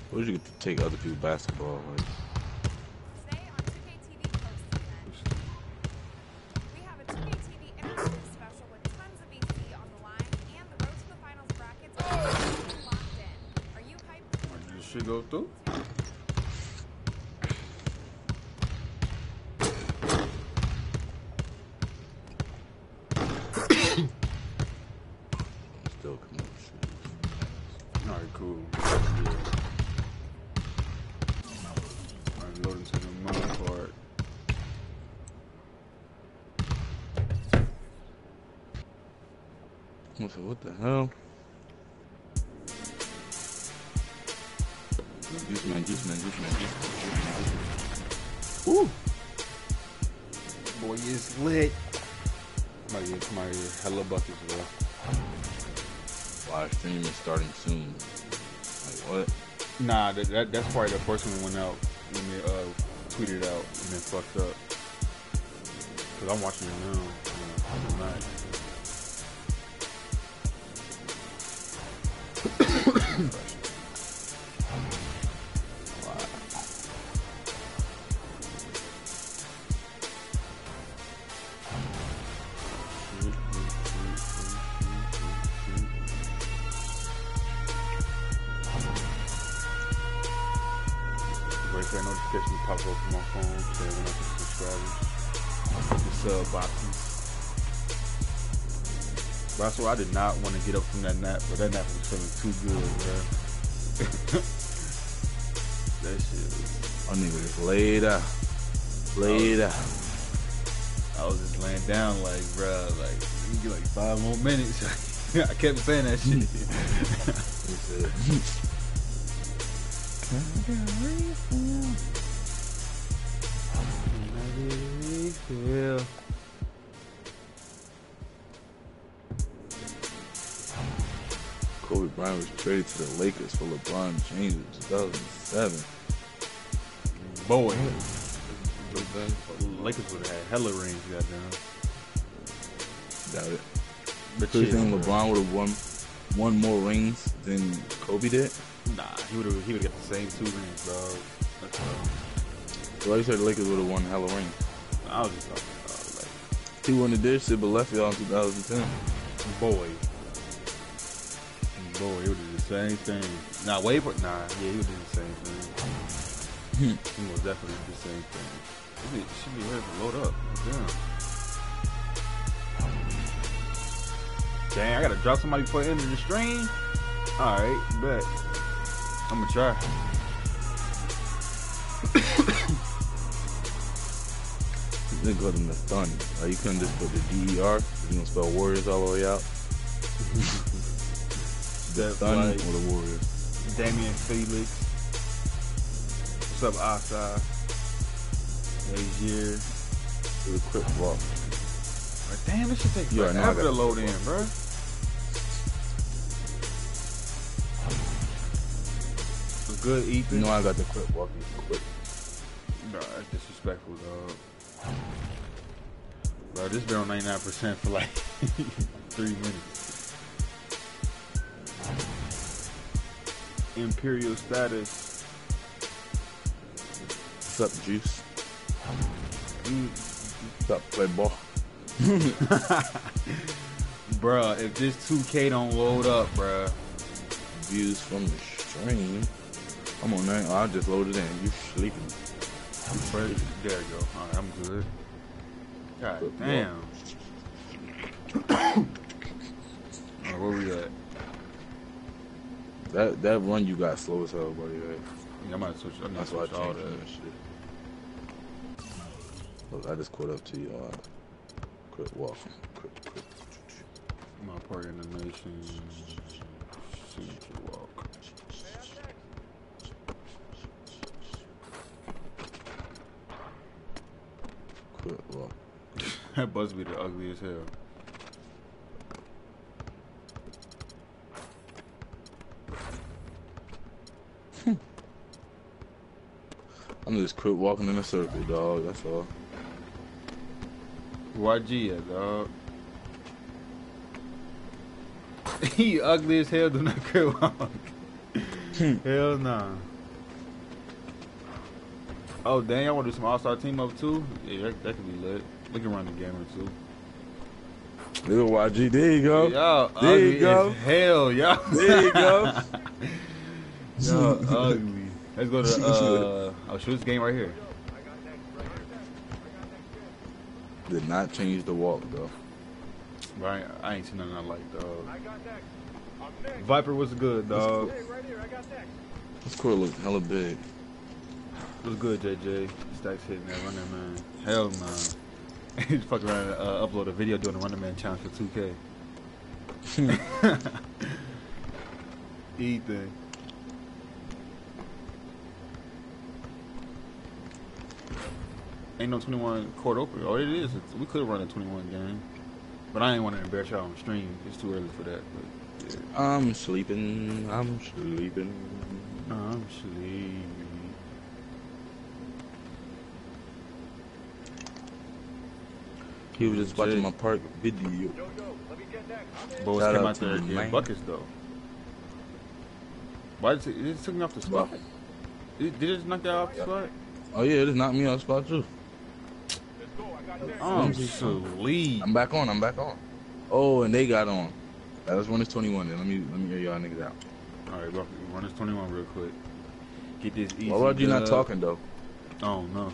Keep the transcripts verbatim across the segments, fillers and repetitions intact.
Where'd you get to take other people's basketball? Like? Today on two K T V Post we have a two K T V interactive special with tons of V C on the line and the road to the finals brackets are locked in. Are you hyped? Did this shit go through? Still come up. Alright, cool. Alright, loading to the MyPark. What the hell? JuiceMan, JuiceMan, JuiceMan, JuiceMan. Ooh! Boy, it's lit. Come out here, come out here. Hella buckets, bro. Live stream is starting soon. Like what? Nah, that, that that's probably the first one that went out when they uh, tweeted it out and then fucked up. Cause I'm watching it now. Yeah, I'm not. Wait for that notification to pop up on my phone, so when I can subscribers. The sub boxes. But I swear I did not want to get up from that nap, but that nap was feeling too good, bro. That shit was... My nigga just laid out. Laid out. I was just laying down like, bro, like, let me get like five more minutes. I kept saying that shit. Can I get a refill? Can I get a refill? Kobe Bryant was traded to the Lakers for LeBron James in two thousand seven. Boy. The Lakers would have had hella rings, goddamn. Doubt it. But Do you shit, think bro. LeBron would have won won more rings than Kobe did? Nah, he would have he would have got the same two rings, dog. That's all. So I said the Lakers would have won hella rings. I was just talking about like, He won the dish shit but left y'all in two thousand ten. boy. Boy, he would do the same thing. Nah, wait for nah, yeah, he would do the same thing. He most definitely do the same thing. She be, she be ready to load up. Damn. Dang, I gotta drop somebody before the end of the stream. Alright, bet. I'm gonna try. They got him the stun. Like you couldn't just put the D E R. You gonna spell Warriors all the way out. The stun like, or the Warriors. Damian Felix. What's up, Asa? Azier. Do the quick walk. Like, damn, this shit takes Yeah, I know, I forever to got load it. in, bro. Good, Ethan. You know I got the quick walk. Quick. Nah, that's disrespectful, dog. Bro, this been on ninety-nine percent for like three minutes. Imperial status. What's up, Juice? Mm. What's up, play ball? Bruh, if this two K don't load up, bruh. Views from the stream. Come on, man. I just loaded in. You sleeping? There you go. Alright, I'm good. God Good damn. Alright, where we at? That that run you got slow as hell, buddy. Right? Yeah, I might switch. I might That's why I switch all changed that. that shit. Look, I just caught up to you. Uh, quick walk. Quick, quick. My part animation. Signature walk. Quick walk. That Buzz be the ugly as hell. I'm just quick walking in a circle, dog. That's all. Y G at, dog. He ugly as hell, do not quit walk. Hell nah. Oh, dang, y'all want to do some all-star team up too? Yeah, that, that could be lit. We can run the gamer too. Little Y G, there you go. Y'all there ugly you go. as hell, y'all. There you go. Y'all ugly. Let's go to, uh, oh, shoot this game right here. Did not change the walk, though. Right, I ain't seen nothing I like, dog. Viper was good, dog. This court looks hella big. What's good, J J? Stacks hitting that running man. Hell nah. He's fucking around and uh, upload a video doing the running man challenge for two K. Ethan. Ain't no twenty-one court open. Oh, it is. It's, we could run a twenty-one game. But I ain't want to embarrass y'all on stream. It's too early for that. But yeah. I'm sleeping. I'm sleeping. I'm sleeping. He was just watching my park video. Boys Shout came out out to there the getting man. buckets though. Why did it, it just took me off the spot? Did, did it just knock that off the spot? Oh yeah, it just knocked me off the spot too. I'm sleep. I'm back on. I'm back on. Oh, and they got on. Right, let's run this twenty-one then. Let me let me hear y'all niggas out. All right, bro, run this twenty-one real quick. Get this easy. Why were you not dub. talking though? Oh no.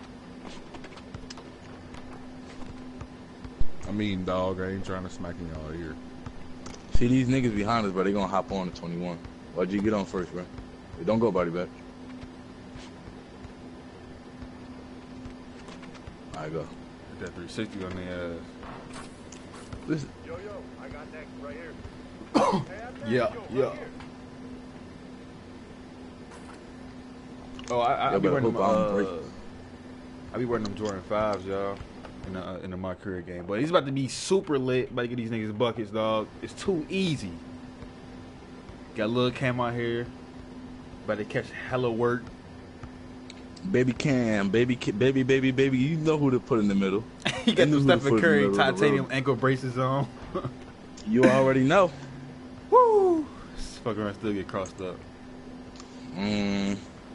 I mean, dog, I ain't trying to smack in y'all ear. See these niggas behind us, bro. They gonna hop on the twenty-one. Why'd you get on first, bro? Hey, don't go, body back. All right, go. Get that three sixty on their ass. Listen. Yo, yo, I got next right here. Yeah, yeah. Oh, I, I, I Y'all be better wearing them. hope I don't Uh, break. I be wearing them Jordan fives, y'all, in the uh, in the MyCareer game. But he's about to be super lit. About to get these niggas buckets, dog. It's too easy. Got a little cam out here. About to catch hella work. Baby Cam, baby, Ca- baby, baby, baby. You know who to put in the middle. He got You them know who to Stephen put in the Curry middle of the titanium road. ankle braces on. You already know. Woo! Fucking around, still get crossed up. Mm.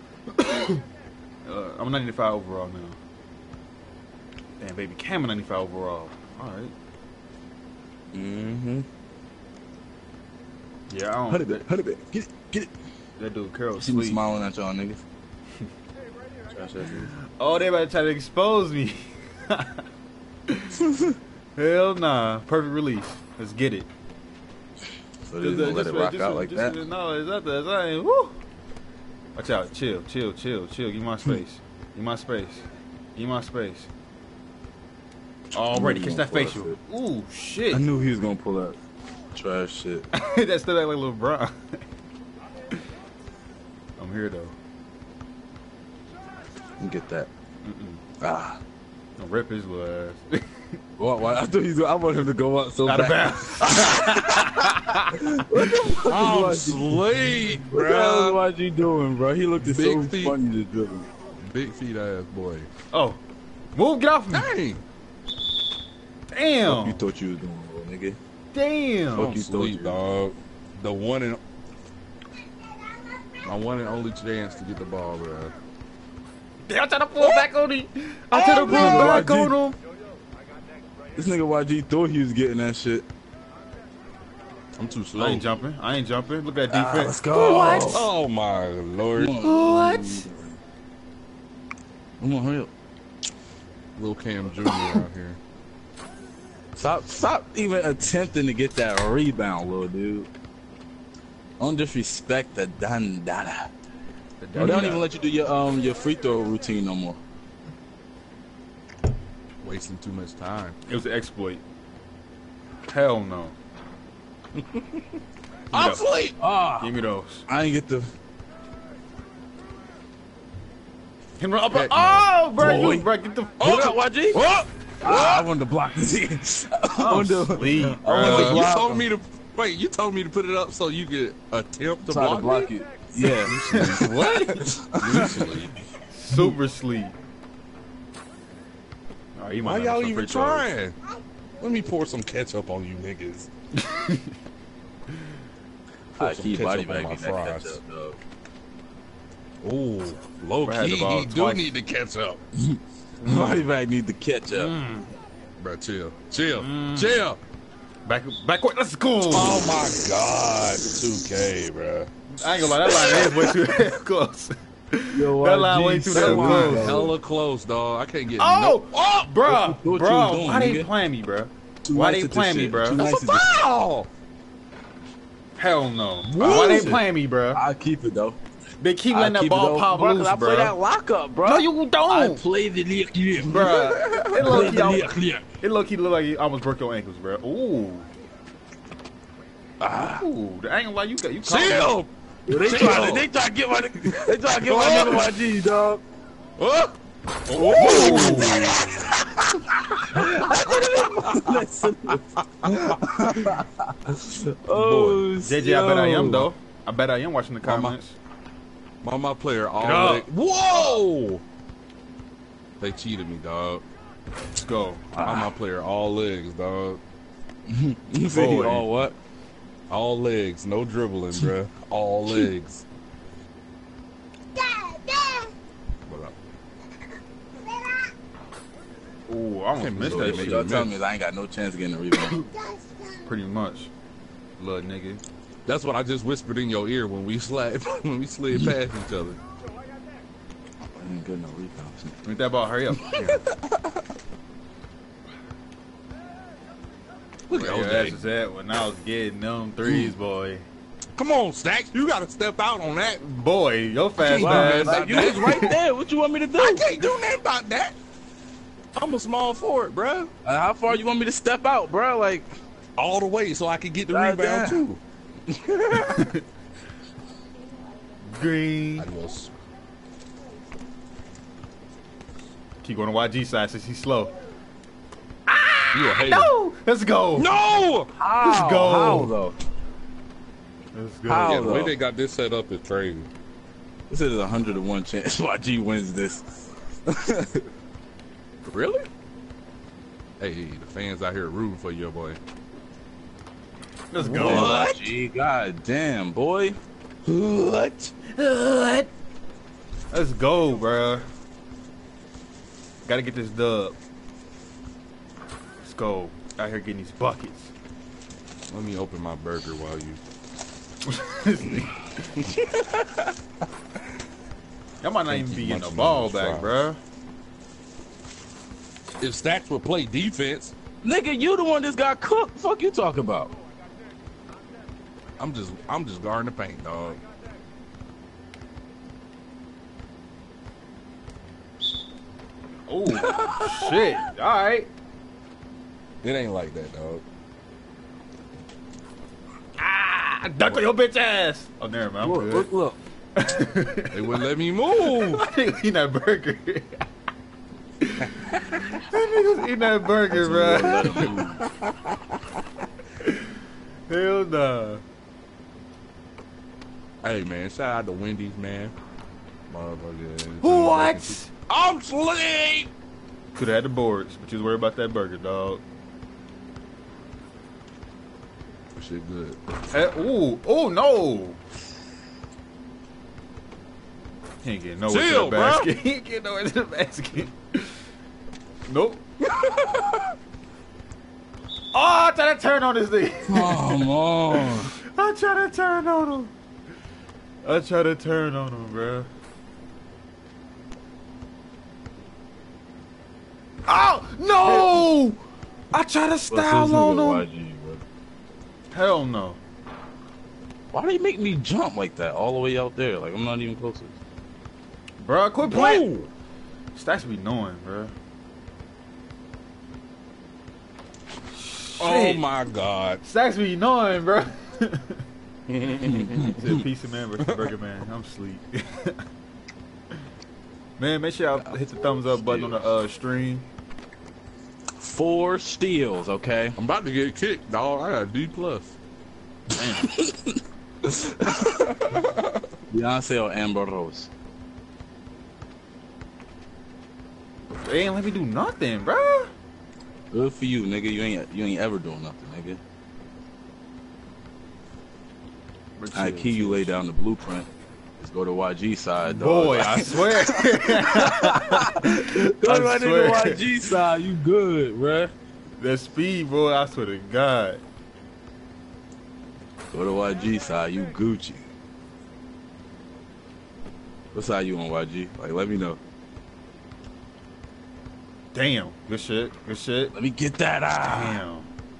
Uh, I'm ninety-five overall now. Damn, baby, Cam ninety-five overall. All right. Mm-hmm. Yeah, I don't. Hundred bit, hundred bit. Get it, get it. That dude Carol See me sleep. smiling at y'all niggas. Trash ass niggas. Oh, they about to try to expose me. Hell nah. Perfect release. Let's get it. So they just gonna let it rock out like that. No, it's not that. It's not even, woo. Watch out. Chill, chill, chill, chill. Give me my space. Give me my space. Give me my space. Already, catch that facial. Ooh, shit. I knew he was gonna pull that trash shit. That still act like LeBron. I'm here though. Get that. Mm-mm. Ah. I'll rip his little ass. What? Why? I thought he was. I want him to go up so Out of bad. bounds. What the fuck I'm is sleep, What the hell is bro. Y G doing, bro? He looked Big so feet. funny to do. Big feet ass boy. Oh. Move, get off me. Dang. Damn. You thought you was doing, little nigga. Damn. Fuck I'm you thought sleep, you- dog. The one and my one and only chance to get the ball, bro. I'm trying to pull back on him. I'm trying to pull back on him. This nigga Y G thought he was getting that shit. I'm too slow. I ain't jumping. I ain't jumping. Look at that Ah, defense. let's go. What? Oh my lord. What? Come on, hurry up. Lil Cam Junior out here. Stop, stop even attempting to get that rebound, little dude. Don't disrespect the dandada. Oh, they don't even let you do your um your free throw routine no more. Wasting too much time. It was an exploit. Hell no. I'm those. asleep. Ah, Give me those. I ain't get the. Him run up. Heck no. Oh, bro, Boy. you bro, get the. Oh, got Y G. What? Ah, I wanted to block this. I I'm wanted to- sleep, I wanted bro. to you block told him. me to wait. You told me to put it up so you could attempt to Try block, to block me? it. Yeah. What? You sleep. Super sleep. Oh, you might Why have y'all some even free throws. trying? Let me pour some ketchup on you niggas. Pour I some keep ketchup body on bagging my that fries. ketchup, dog. Ooh, low Bro, had key, the ball he do twice. need to catch up. Running back need to catch up. Mm. Bro, chill, chill, Mm. chill. Back, backward. Let's go. Oh my God, two K, bro. I ain't gonna lie, that line is way too close. Yo, That line Y G, way too so damn That weak, line close. bro. hella close, dog. I can't get Oh, no. Oh, bro, What you- what you bro, doing, why they nigga? playing me, bro? Too Why nice they at this playing me, shit. bro? Too That's nice a at this shit. foul. Hell no. What? Why they playing me, bro? I keep it though. They keep I letting that keep it ball though. pop Bro, 'cause loose, I play bro. that lockup, bro. No, you I don't, play the league, bro. It low Play key, the al- league. it low key look like you almost broke your ankles, bro. Ooh, Ah. ooh. I ain't gonna lie, you got you. caught me. Chill. Yo, they try to, they try to get my, they try to get my nigga Y G, dog. Oh. Listen. Oh, J J, I bet I am yo. though. I bet I am watching the Mama. comments. My my player all up. leg. Whoa! They cheated me, dog. Let's go. I'm my player all legs, dog. You see Boy. all what? All legs, no dribbling, bruh. All legs. What up? Ooh, I almost Can't be missed so that good, shit. Y'all telling me I ain't got no chance of getting a rebound. Pretty much, little nigga. That's what I just whispered in your ear when we slid when we slid past each other. I ain't getting no rebounds. Make that ball. Hurry up. Look Where at your O ass J. was at when I was getting them threes, boy. Come on, Stacks. You gotta step out on that. Boy, your fast Wow, ass. man. Like, you was right there. What you want me to do? I can't do nothing about that. I'm a small forward, bruh. Uh, how far you want me to step out, bro? Like, All the way so I can get the God rebound damn. too. Green. Adios. Keep going to Y G side since he's slow. You a hater. No! Let's go. No! how? Let's go. How though? Let's go. How? Yeah, the way though? they got this set up is crazy. This is a hundred to one chance Y G wins this. Really? Hey, the fans out here rooting for your boy. Let's go. Damn, Y G, god damn, boy. What? What? Let's go, bruh. Gotta get this dub. Let's go. Out here getting these buckets. Let me open my burger while you. Y'all might not Thank even you be getting much, the ball man. back, Try. bruh. If Stacks would play defense, Nigga, you the one that's got cooked. Fuck you talking about? I'm just I'm just guarding the paint, dog. Oh, shit. All right. It ain't like that, dog. Ah, duck on your bitch ass. Oh, never mind. I'm Look, good. look, look. They wouldn't let me move. I think eating that burger. That nigga's eating that burger, bro. Hell nah. Hey man, shout out to Wendy's, man. Motherfucker. What? I'm sleep. Could have had the boards, but you was worried about that burger, dog. Shit good. Hey, ooh, ooh, no. He ain't getting nowhere Chill, to the bro. basket. He ain't getting nowhere to the basket. Nope. Oh, I tried to turn on this thing. Come on. I tried to turn on him. I tried to turn on him, bro. Oh, no! I tried to style on him. Y G, bro. Hell no. Why do you make me jump like that all the way out there? Like, I'm not even close to this. Bro, quit playing. Whoa. Stacks be knowing, bro. Oh my God. Stacks be knowing, bro. It's a Pizza Man versus Burger Man. I'm asleep. Man, make sure y'all hit the thumbs up button on the uh, stream. Four steals, okay? I'm about to get kicked, dog. I got a D plus. Beyonce or Amber Rose? They ain't let me do nothing, bro. Good for you, nigga. You ain't you ain't ever doing nothing, nigga. I key you lay down the blueprint. Let's go to Y G side, dog. Boy, I swear. Go I to my swear. nigga Y G side. You good, bruh. That speed, boy, I swear to God. Go to Y G side. You Gucci. What side you on, Y G? Like, let me know. Damn. Good shit. Good shit. Let me get that out. Damn.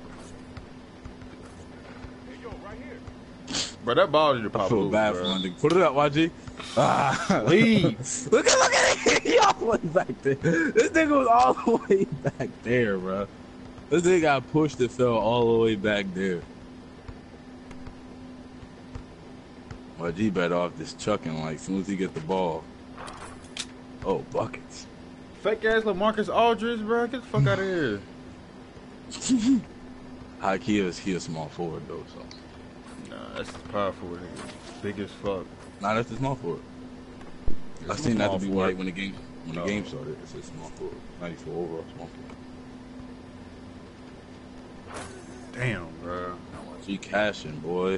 Hey, yo, right here. Bro, that ball did I pop feel loose, bad bro. for my nigga. Put it up, Y G. Ah. Please. Look at look at it. He all the way back there. This nigga was all the way back there, bro. This nigga got pushed and fell all the way back there. Y G better off just chucking like as soon as he get the ball. Oh, buckets. Fake ass LaMarcus Aldridge, bro. Get the fuck out of here. High key is he a small forward though, so. Nah, that's powerful. Nigga. Big as fuck. Nah, that's the small forward. I It's seen that to small be forward. right when the game when the No. game started. It said small forward. ninety-four overall small forward. Damn, bro. G cashing, boy.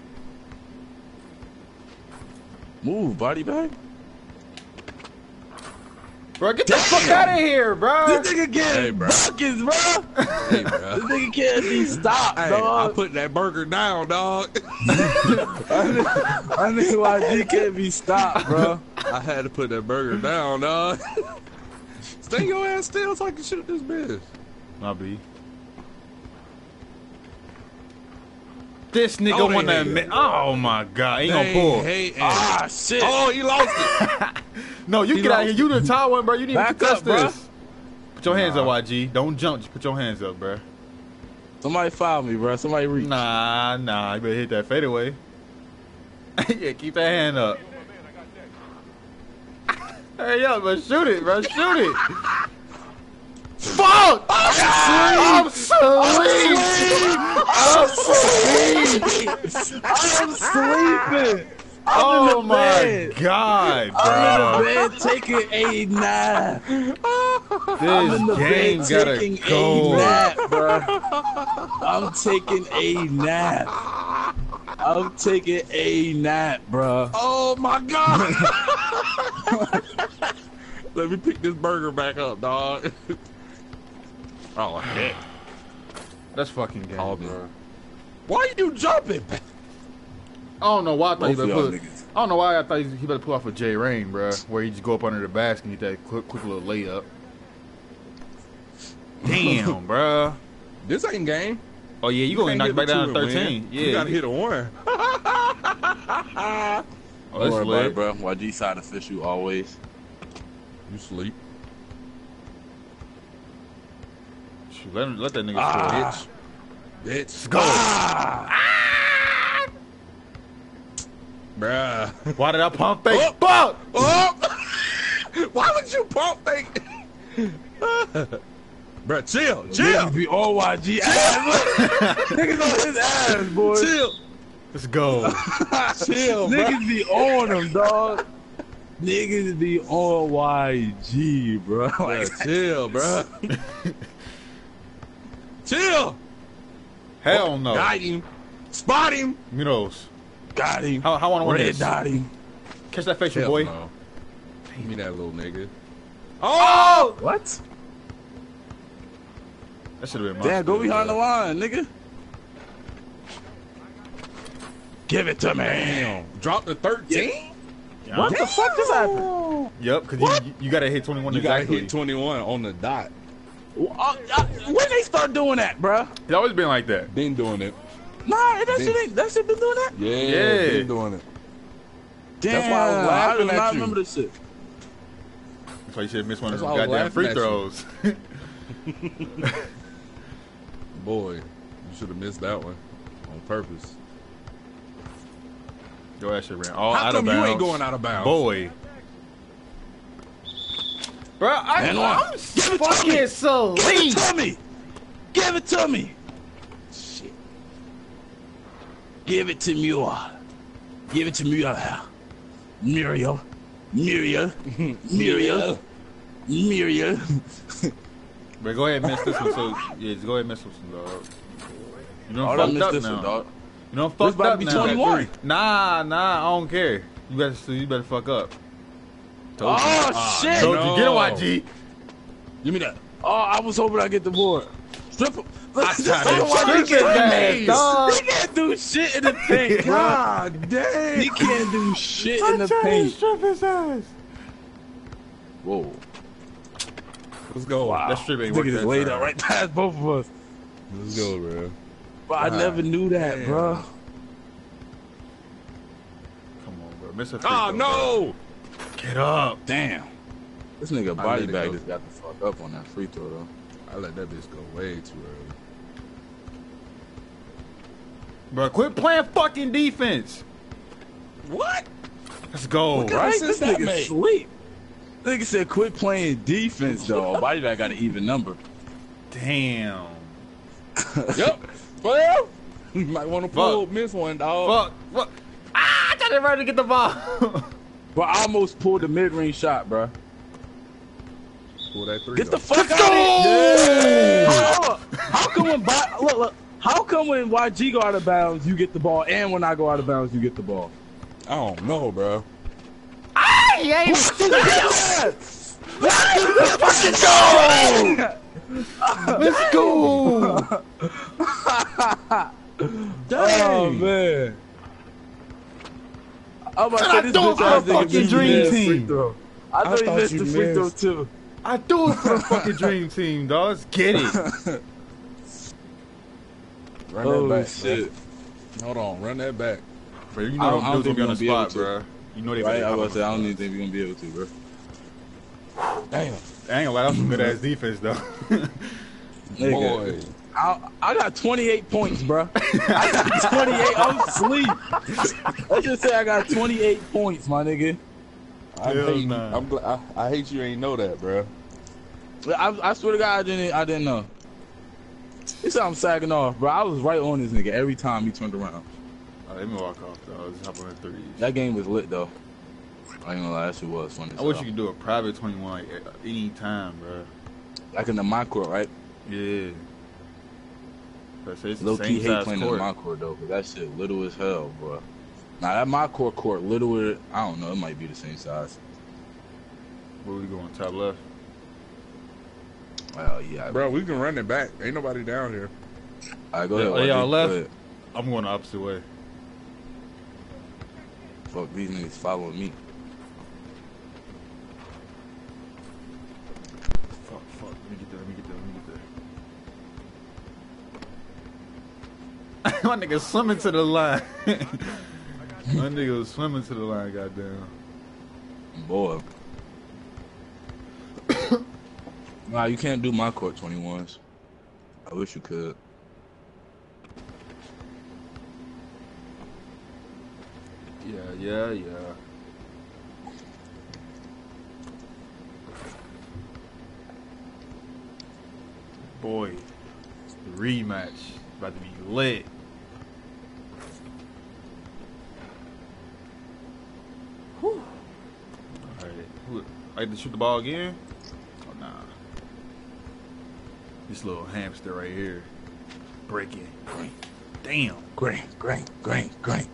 Move, body bag. Bro, get the fuck out of here, bro. This nigga getting Hey, bro. buckets, bro. Hey, bro. This nigga can't be stopped, Hey, I dog. put that burger down, dog. I think Y G can't be stopped, bro. I had to put that burger down, dog. Stay your ass still so I can shoot this bitch. My B. This nigga Oh, they wanna hate admit. it. Oh my God, he gonna Hey, pull. hey, hey. Ah, shit. Oh, he lost it. No, you He get out lost here. You the tall one, bro. You need to Back contest up, bruh. this. Put your hands Nah. up, Y G. Don't jump. Just put your hands up, bro. Somebody foul me, bro. Somebody reach. Nah, nah. You better hit that fadeaway. Yeah, keep that hand up. Hurry up, bro. Shoot it, bro. Shoot it. Fuck! I'm sleep. I'm sleep. I'm sleeping. I'm Oh in the my bed. God, I'm bro. in the bed taking a nap. I'm in This the game bed gotta taking a go. nap, bro. I'm taking a nap. I'm taking a nap, bro. Oh my God. Let me pick this burger back up, dog. Oh heck. That's fucking game, Oh, bro. man. Why you jumping? I don't know why I thought he Both of better y'all put. niggas. I don't know why I thought he he better pull off a J Rain, bro, where he just go up under the basket and get that quick, quick little layup. Damn, bro. This ain't game. Oh yeah, you gonna can't knock hit back the down two to and win. thirteen. Yeah, You gotta hit a one. Oh, Don't that's worry about lit. it, bro. Y G side official always. You sleep, Shoot, let, him, let that nigga Ah. score. bitch. Bitch. Go. Bruh. Why did I pump fake? Oh. Fuck! Oh! Why would you pump fake? Bruh, chill, chill, Niggas be on Y G ass. Niggas on his ass, boy. chill, Let's go. chill, bruh. Niggas be on him, dog. Niggas be on Y G, bro. Like, Bruh, chill, bruh. Chill. Hell no. Got him. Spot him. Minos. got him. How, how I want to win Red this? dot him. Catch that facial, Hell boy. no. Give me that little nigga. Oh! What? That should have been my Damn, go score, behind the bro. line, nigga. Give it to me. Damn. Drop the thirteen? Yeah. What the fuck just happened? Yep, because you, you got to hit twenty-one You gotta exactly. hit twenty-one on the dot. Uh, uh, when they start doing that, bro? It's always been like that. Been doing it. Nah, that shit ain't. That shit been doing that. Yeah, Yeah. been doing it. Damn, That's why I was laughing I do at not you. remember this shit. That's why you should have missed one of That's those why I was goddamn free laughing throws. Boy, you should have missed that one on purpose. Yo, that shit ran all How out come of you bounds. ain't going out of bounds? Boy. Bro, I, And one. I'm fucking Give it sleep. to me. Give it to me. Shit. Give it to Muir. Give it to Muir. Muriel. Muriel. Muriel. Muriel. Bro, go ahead and miss this one. So, yeah, just go ahead and miss this one, dog. You know Oh, I'm I fucked missed up this now. one, dog. You know I'm This fucked about to up be now. twenty-one. Nah, nah, I don't care. You better, you better fuck up. Oh, ah, shit! Told No. you. Get him, Y G. Give me that. Oh, I was hoping I get the board. Strip him. I Strip tried to him. strip his ass, dog. He can't do shit in the paint. God damn. He can't do shit in the I tried to paint. strip his ass. Whoa. Let's go. Wow. That strip ain't Nigga working. just laid out right past both of us. Let's go, bro. But I God never knew that, damn. bro. Come on, bro. Miss a free Oh, throw, no. bro. Get up. Damn. This nigga I body let it bag go. just got the fuck up on that free throw, though. I let that bitch go way too early. Bro, quit playing fucking defense. What? Let's go. What kind right? of sense This that nigga make? Sleep. Nigga said quit playing defense, though. Body bag got an even number. Damn. Yep. Well, you might want to pull, Fuck. miss one, dog. Fuck. Fuck. Ah, I tried to run to get the ball. Bro, I almost pulled the mid-range shot, bro. Pull that three. Get the though. fuck out of here! How, how come when Bi- look look? How come when Y G go out of bounds, you get the ball, and when I go out of bounds, you get the ball? I don't know, bro. Ah, he ain't. Let's Let's go. Oh man! I'm about to say I this don't bitch ass for the nigga fucking missed dream the free team. throw. I I thought he thought missed you the free throw missed. too. I do it for the fucking dream team, dog. Let's get it. Run Oh that back, shit! bro. Hold on, run that back. Bro, you I know don't- I don't them dudes think gonna we be on the gonna be spot, able to. bro. You know they Right? I better was come say I on don't the even think we're gonna be able to, bro. Damn. spot. I ain't gonna lie, that was some good ass defense, though. Nigga. Boy. I, I got twenty-eight points, bro. I got twenty-eight. I'm asleep. Let's just say I got twenty-eight points, my nigga. I Hell hate you. nah. I'm glad. I, I hate you ain't know that, bro. I, I swear to God, I didn't. I didn't know. He said I'm sagging off, bro. I was right on this nigga every time he turned around. Oh, let me walk off, though. Just hop on the threes. That game was lit though. I ain't gonna lie, that shit was fun. as I wish hell. you could do a private twenty-one like any time, bro. Like in the my court, right? Yeah. But it's the Low same key hate size playing in court. the my court though, cause that shit little as hell, bro. Now that my court court littler, I don't know, it might be the same size. Where we going? Top left. Well, yeah, Bro, we can run it back. Ain't nobody down here. All right, go Yeah, ahead. oh, Y G. y'all Go left? ahead. I'm going the opposite way. Fuck these niggas following me. Fuck, fuck. Let me get there. Let me get there. Let me get there. My nigga swimming to the line. My nigga was swimming to the line, goddamn. Boy. Nah, you can't do my court twenty-ones. I wish you could. Yeah, yeah, yeah. Boy, the rematch about to be lit. Whew. All right, who, I get to shoot the ball again? Oh nah. This little hamster right here, breaking. Damn. Green, green, green, green.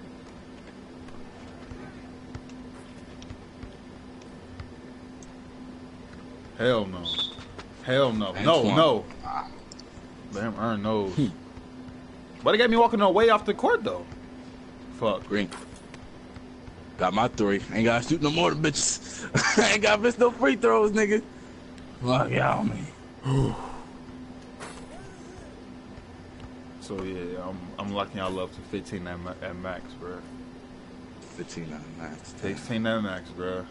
Hell no. Hell no. And No, Swan. no. Damn, earn those. Why they got me walking away off the court though? Fuck. Green. Got my three. Ain't gotta shoot no more of the bitches. Ain't gotta miss no free throws, nigga. Fuck y'all, man. So yeah, I'm I'm locking y'all up to fifteen at, ma at max, bro. fifteen out of max. sixteen at max, bro.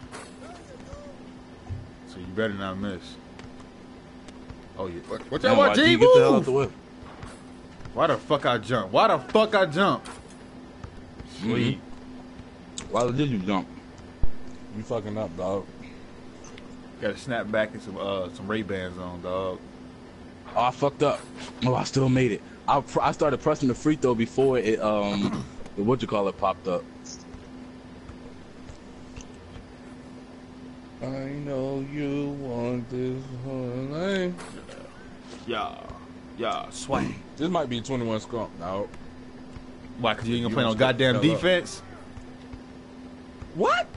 So you better not miss. Oh yeah. What, what Damn, y'all Y want, G, G? get the hell out Move! the way. Why the fuck I jump? Why the fuck I jump? Sweet. Why did you jump? You fucking up, dog. Gotta snap back and some uh some Ray Bans on, dog. Oh, I fucked up. Oh, I still made it. I, pr I started pressing the free throw before it, um, the what you call it popped up. I know you want this whole life. Yeah, yeah, swing. This might be twenty-one scrump, dog. Why? Cause you ain't gonna You play no want to goddamn shut up. defense. What?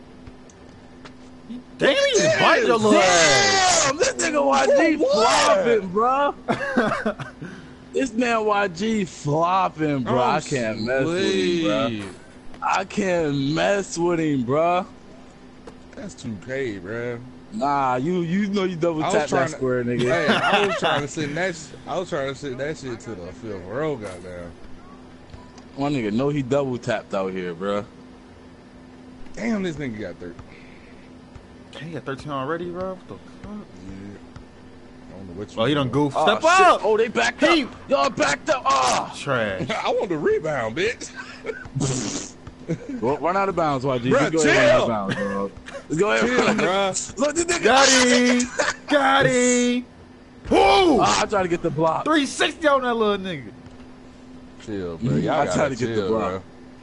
Damn, he just bite your little ass. Damn, this nigga Y G flopping, bro. This man Y G flopping, bro. I can't mess with him, bro. I can't mess with him, bro. That's two K, bro. Nah, you you know you double tap that to, square, nigga. Hey, I was trying to send that. I was trying to send that shit to the field row, goddamn. One nigga know he double tapped out here, bro. Damn, this nigga got thirteen. He got thirteen already, bro. What the fuck? Yeah. I don't know what you Oh, he done goofed. Oh, Step shit. up. Oh, they backed He- up. Y'all backed up. Oh. Trash. I want the rebound, bitch. Well, run out of bounds, Y G. Bruh, Just go ahead and run out chill. of bounds, bro. Let's go ahead. Chill, bro. Look, this nigga. Got him. Got him. Woo! Oh, I tried to get the block. three sixty on that little nigga. Chill, bro. Y'all I gotta tried to get the chill, block.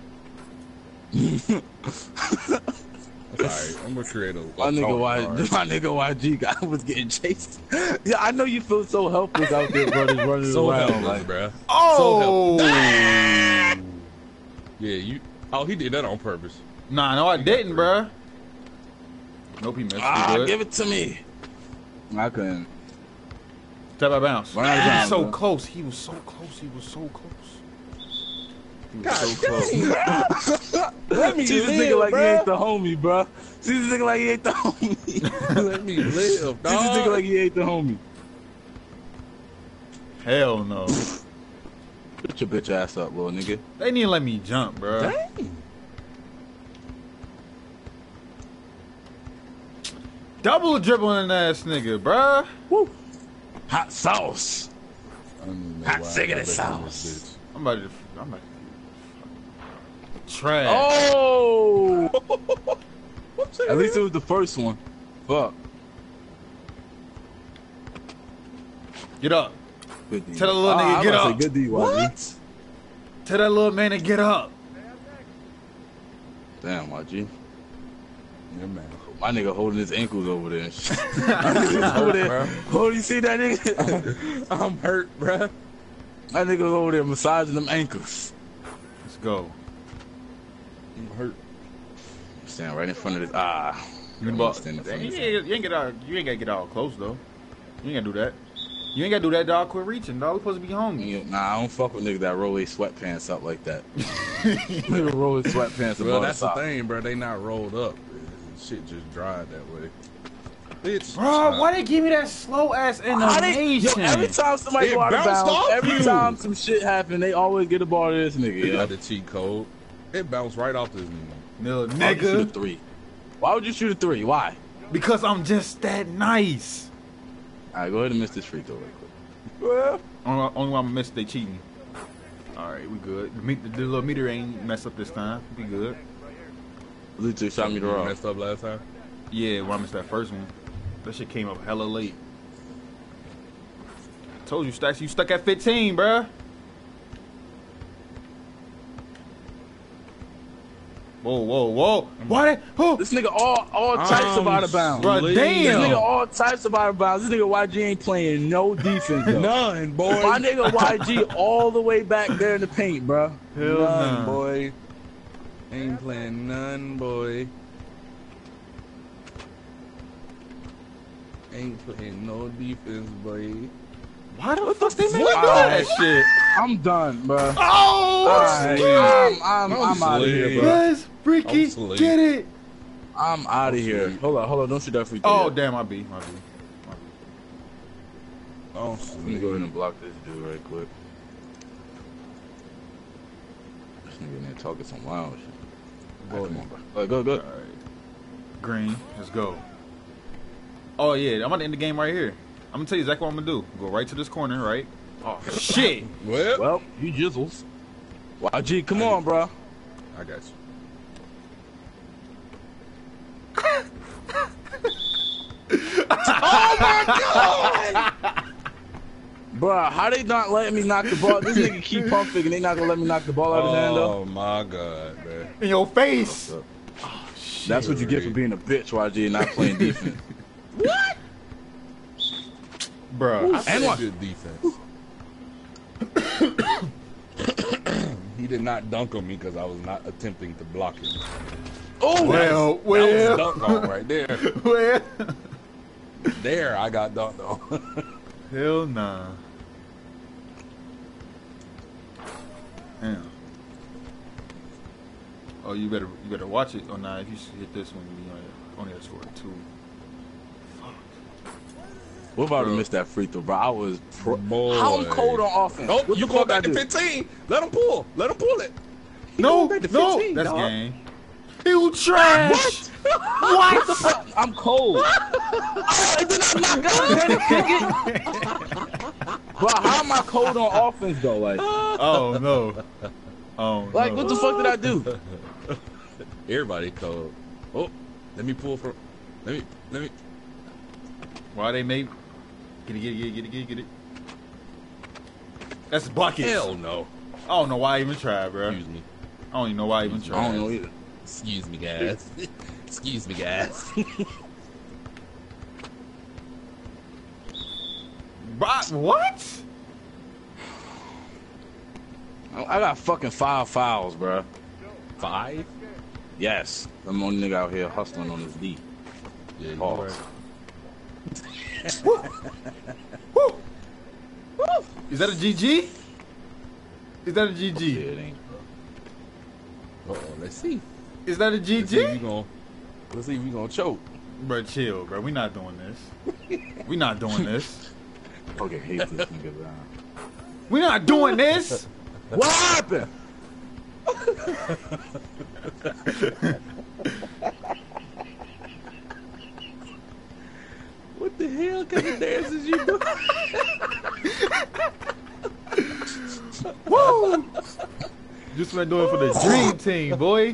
bro. Alright, I'm gonna create a. My a nigga, talk y, card. my nigga Y G guy was getting chased. Yeah, I know you feel so helpless out there, bro. Just running So around, helpless, like, bro. Oh. Yeah, you. Oh, he did that on purpose. Nah, no, I didn't, bro. Nope, he missed. ah, He good. give it to me. I couldn't. Step out of bounds. Run out of He was bounds, so bro. close. He was so close. He was so close. He was God so close. Let me See this live, nigga like bro. he ain't the homie, bro. See this nigga like he ain't the homie. Let me live, See this nigga dog. like he ain't the homie. Hell no. Put your bitch ass up, little nigga. They need to let me jump, bro. Dang. Double dribbling ass nigga, bro. Woo. Hot sauce. I don't even know Hot why I cigarette got back in this sauce. I'm about to. I'm about to. Trash. Oh! bitch. At least it was the first one. Fuck. Get up. Good D. Tell the little Ah, nigga I get was about to up. say good D, Y G. Tell that little man to get up. Damn, Y G. Yeah, man. My nigga holding his ankles over there and shit. My nigga over there. Oh, you see that nigga? I'm hurt, bruh. That nigga over there massaging them ankles. Let's go. I'm hurt. Standing right in front of this. Ah. You, I'm ball, standing in front you, of this. ain't, you ain't get out. You ain't gotta get all close though. You ain't gotta do that. You ain't gotta do that, dog. Quit reaching, dog. We supposed to be home. Yeah, Nah, I don't fuck with niggas that roll their sweatpants up like that. Nigga roll his sweatpants Bro, above that's the the top. thing, bro. They not rolled up. Shit just dried that way. Bitch. Bro, why they give me that slow ass How they- animation? Yo, every time somebody It go out of bounced bounds, off every you. time some shit happen, they always get the ball to this nigga. You Yeah. got the cheat code. It bounced right off this nigga. Little Why would you shoot a nigga. three? Why would you shoot a three? Why? Because I'm just that nice. All right, go ahead and miss this free throw right quick. Well, only, only one I missed, they cheating. All right, we good. The, meet, the, the little meter ain't messed up this time. We good. Literally shot me the You wrong. messed up last time. Yeah, when I missed that first one, that shit came up hella late. Told you, Stacks, you stuck at fifteen, bruh. Whoa, whoa, whoa! Why? That, who? This nigga all all types of out of bounds. Bro, This damn. nigga all types of out of bounds. This nigga Y G ain't playing no defense. Though. None, boy. My nigga Y G all the way back there in the paint, bro. Hell None, nah. boy. Ain't playing none, boy. Ain't playing no defense, boy. Why the fuck they made me do What? that shit? I'm done, bro. Oh! Alright, I'm, I'm, I'm I'm out of here, asleep. bro. Let's freaky I'm sleep. get it. I'm out of here. sleep. Hold on, hold on. Don't shoot that free throw. Oh, yet. damn, my B, my B. My B. Oh, Let me go ahead and block this dude right quick. This nigga in there talking some wild shit. Alright, come on, bro. Go, go, All go. right. Green, let's go. Oh, yeah, I'm gonna end the game right here. I'm gonna tell you exactly what I'm gonna do. Go right to this corner, right? Oh, shit. well, Well, you jizzles. Y G, come on, bro. I got you. Bro, how they not letting me knock the ball? This nigga keep pump faking. They not gonna let me knock the ball out of the hand, though. Oh my god, man. In your face. That's what you get for being a bitch, Y G, and not playing defense. Bruh. I And said what? good defense. He did not dunk on me because I was not attempting to block him. Oh, Well, That well, was dunk on right there. well. There, I got dunked on. Hell nah. Damn. Oh, you better you better watch it. Oh nah, if you hit this one, you only only have to score two. What if I would Bro. have missed that free throw, bro? I was pro. Boy. How I'm cold on offense. Nope, What you the go fuck back I to do? fifteen. Let him pull. Let him pull it. He No, going back to no, fifteen, that's dog. game. You trash. What the fuck? I'm cold. Is this not good? Bro, how am I cold on offense though? Like, Oh no. Oh like no. what the fuck did I do? Everybody cold. Oh, let me pull from. Let me. Let me. Why they made? Get it, get it, get it, get it, get it, get it. That's buckets. Hell no. I don't know why I even tried, bro. Excuse me. I don't even know why I even tried. I don't know either. Excuse me, guys. Excuse me, guys. But what? I got fucking five fouls, bro. Five? Yes, I'm the only nigga out here hustling on this D. Yeah, you Pause. Woo. Woo. Is that a G G? Is that a G Yeah, G? it ain't. Uh oh, let's see. Is that a G Let's see if G? we gonna. Let's see if we gonna choke. Bro, chill, bro. We not doing this. We not doing this. Fucking hate this nigga, bro. We not doing this. What happened? What the hell kind of dances you do? Woo! Just been doing for the dream team, boy.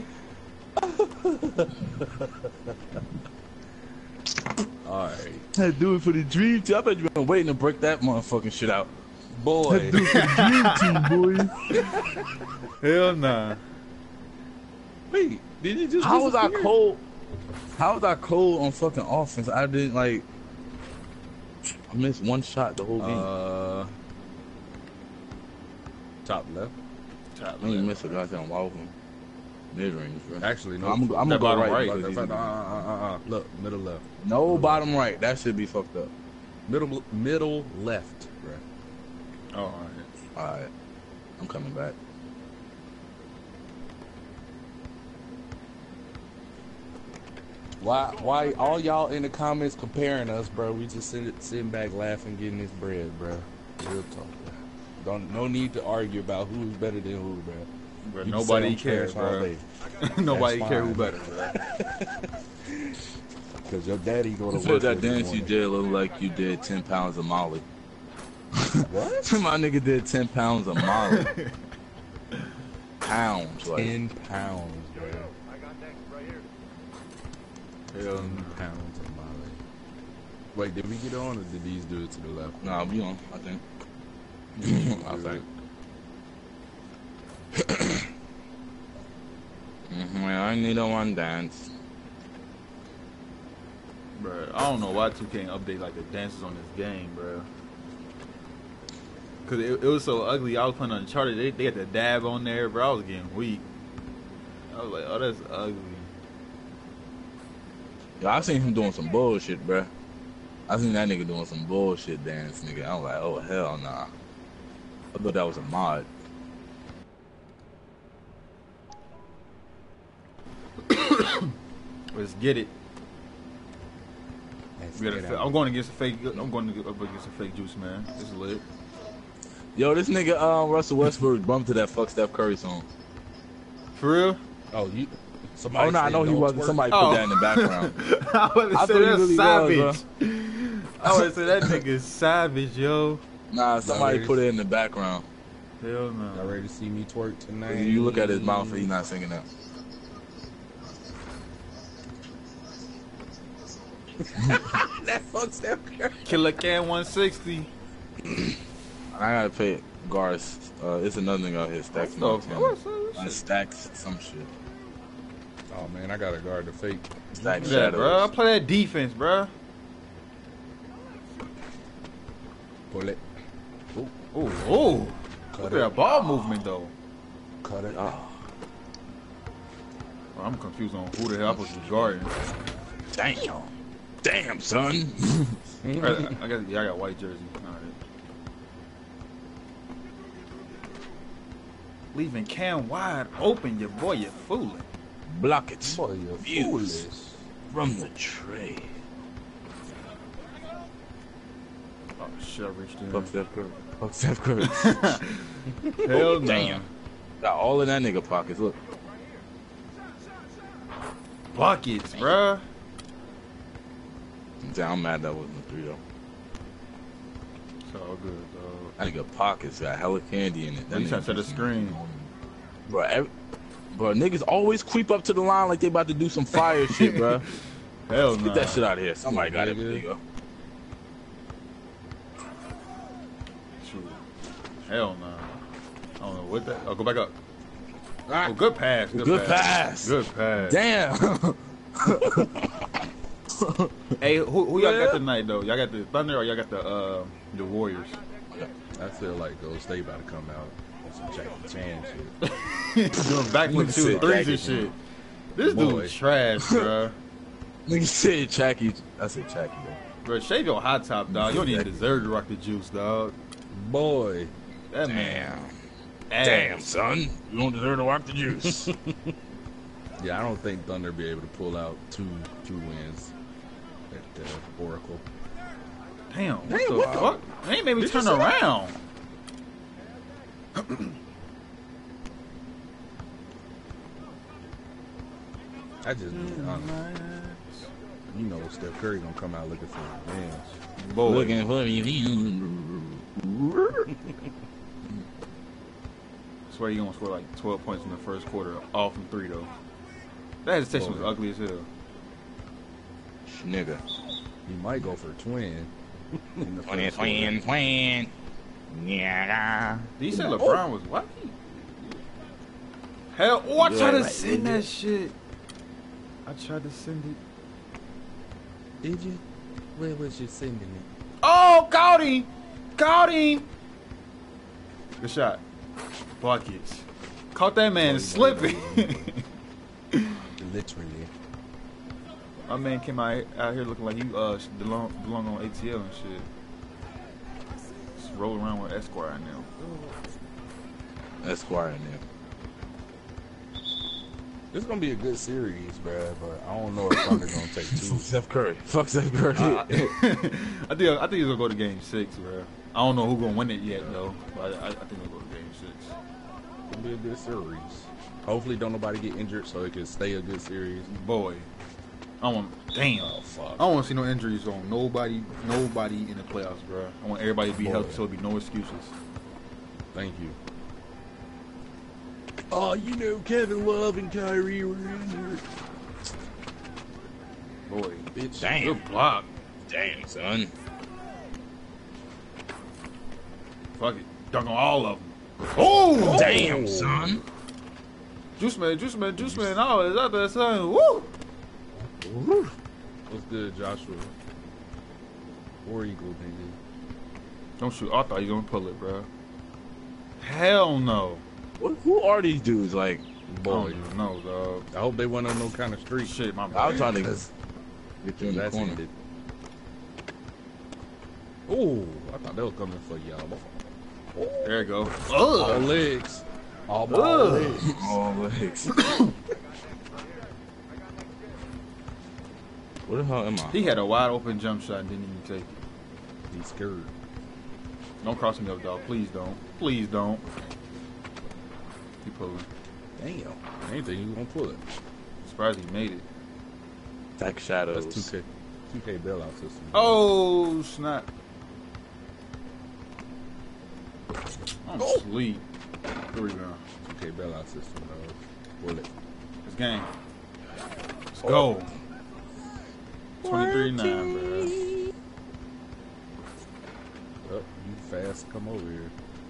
All right, I do it for the dream team. I bet you been waiting to break that motherfucking shit out. boy. Do it for the dream team, boy. Hell nah. Wait, did you just? How was I disappear? cold? How was I cold on fucking offense? I didn't like. I missed one shot the whole game. Uh, top left. I didn't miss a goddamn wall mid range, bro. Actually, no. I'm, I'm gonna That go bottom right. right. because Left, he's- uh, uh, uh, uh. Look, middle left. No bottom right. That should be fucked up. Middle, middle left, bro. Oh, all right. All right, I'm coming back. Why, why all y'all in the comments comparing us, bro? We just sitting, sitting back laughing, getting this bread, bro. Real talk, bro. Don't, no need to argue about who's better than who, bro. Bro, You can nobody say I'm cares, trash all bro. day. Nobody That's care who fine. better, bro. Cause your daddy go to You feel work. that every dance you morning. did look like you did ten pounds of Molly. What? My nigga did ten pounds of Molly. Pounds, like. Ten pounds, bro. I got next right here. Hell Ten nah. pounds of Molly. Wait, did we get on or did these do it to the left? Nah, we on, I think. I think. mm-hmm, I need a one dance. Bro, I don't know why two K ain't update like the dances on this game, bro. Cause it, it was so ugly. I was playing Uncharted. They, they had the dab on there, bro. I was getting weak. I was like, oh, that's ugly. Yo, I seen him doing some bullshit, bruh. I seen that nigga doing some bullshit dance, nigga. I was like, oh, hell nah. I thought that was a mod. Let's get it. Let's We gotta get fa- out. I'm going against a fake. I'm going to get up against a fake juice, man. It's lit. Yo, this nigga um, Russell Westbrook bumped to that fuck Steph Curry song. For real? Oh, you. Somebody Oh, no, I said know he don't wasn't. twerk. Somebody put Oh. that in the background. I was I to say thought he that's really savage. was, I would say that nigga's savage, yo. Nah, somebody Nice. put it in the background. Hell Y'all no. ready to see me twerk tonight? You look at his mouth and he's not singing that. That fuck Steph Curry. Killer Can one sixty. I gotta pay guards. Uh, it's another nigga out here, StaxMontana. What's up? I stacks some shit. Oh man, I gotta guard the fake. Stack Yeah, shadows. bro. I play that defense, bro. Pull it. Ooh, ooh. Look at that ball movement, though. Cut it. Oh, Bro, I'm confused on who the hell I was guarding. Damn. Damn, son. I, I got, yeah, I got white jersey. All right. Leaving Cam wide open, your boy, you're fooling. Block it. Boy, you're Views foolish. from the tray. Oh shit, I reached in. Fuck Steph Curry. Fuck Steph Curry. Hell no. Damn. Got all in that nigga pockets. Look. Buckets, bruh. Damn, I'm mad that wasn't a three though. It's all good, dog. That nigga pockets got hella candy in it. That You trying nigga to set a screen. Bro, every, bro, niggas always creep up to the line like they about to do some fire shit, bro. Hell no. Get that shit out of here. Somebody got it. Nigga. There you go. True. Hell no. I don't know what that. Oh, go back up. Ah. Oh, good pass. Good, Good pass. pass. Good pass. Damn. Hey, who, who y'all got tonight though? Y'all got the Thunder or y'all got the uh, the Warriors? I feel like Gold State about to come out on some Jackie Chan shit. Doing backflip Nigga shooting said threes and Jackie shit. This Boy. dude trash, bro. Nigga said Chacky. I said Chacky, though. Bro, shave your hot top, dog. You don't even deserve to rock the juice, dog. Boy. That man. Damn. Damn, son. You don't deserve to walk the juice. Yeah, I don't think Thunder be able to pull out two two wins at uh, Oracle. Damn. What Damn, the what the- fuck? They ain't made me Did you turn see that? around. I just, honest. You know, Steph Curry gonna come out looking for revenge. Boy. Looking for me. I swear he gonna score like twelve points in the first quarter, all from three though. That hesitation was Boy. ugly as hell. Nigga. He might go for a twin. in the Twin, first twin, twin. Yeah. Did you say LeBron was wacky? Hell, oh, I Yeah, tried to like, send nigga. that shit. I tried to send it. Did you? Where was you sending it? Oh, caught him! Caught him! Good shot. Buckets. Caught that man Oh, slipping. Literally. My man came out, out here looking like he uh belong, belong on A T L and shit. Just roll around with Esquire now. Esquire in there. This is gonna be a good series, bruh, but I don't know if Thunder gonna take two. Steph Curry. Fuck Steph Curry. I, I think I think he's gonna go to game six, bro. I don't know who's gonna win it yet though, but I, I think he'll go to game six. It'll be a good series. Hopefully, don't nobody get injured so it can stay a good series. Boy, I want damn. Oh fuck! I don't want to see no injuries on nobody, nobody in the playoffs, bro. I want everybody to be Boy. healthy, so there be no excuses. Thank you. Oh, you know Kevin Love and Kyrie were injured. Boy, Bitch. Damn. good block. Damn, son. Fuck it, dunk on all of them. Oh, Damn, son. JuiceMan, JuiceMan, JuiceMan, all is out there, son. Woo! What's good, Joshua? War Eagle, nigga. Don't shoot. I thought you was gonna pull it, bro. Hell no. What, who are these dudes? Like, I Boy, don't even know, dog. I hope they went on no kind of street. Shit, my I was bad. trying to get you in the That's corner. ended. Ooh, I thought they was coming for y'all. There you go. All Ugh. legs. All ball Ugh. legs. Oh, legs. Where the hell am I? He had a wide open jump shot and didn't even take it. He's scared. Don't cross me up, dog. Please don't. Please don't. He pulling. Damn. I ain't think he was gonna pull it. Surprised he made it. Attack shadows. That's two K. two K bailout system. Oh, snap. I'm Oh. asleep. Here we go. two K bailout system, dog. Pull it. This game. Let's go. twenty-three nine, bro. Oh, you fast come over here.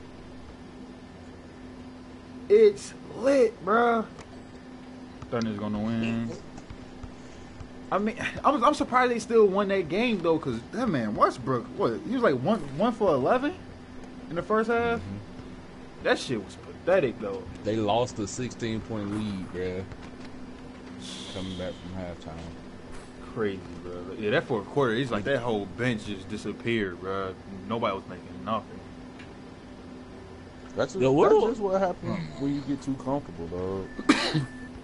It's lit, bro. Thunder's gonna win. I mean, I'm, I'm surprised they still won that game though, cause that man Westbrook, what he was like one one for eleven in the first half. Mm-hmm. That shit was pathetic though. They lost a sixteen point lead, bruh. coming back from halftime. Crazy, bro. Yeah, that fourth quarter, it's like that whole bench just disappeared, bro. Nobody was making nothing. That's, just, Yo, what that's do- just what happens when you get too comfortable, dog.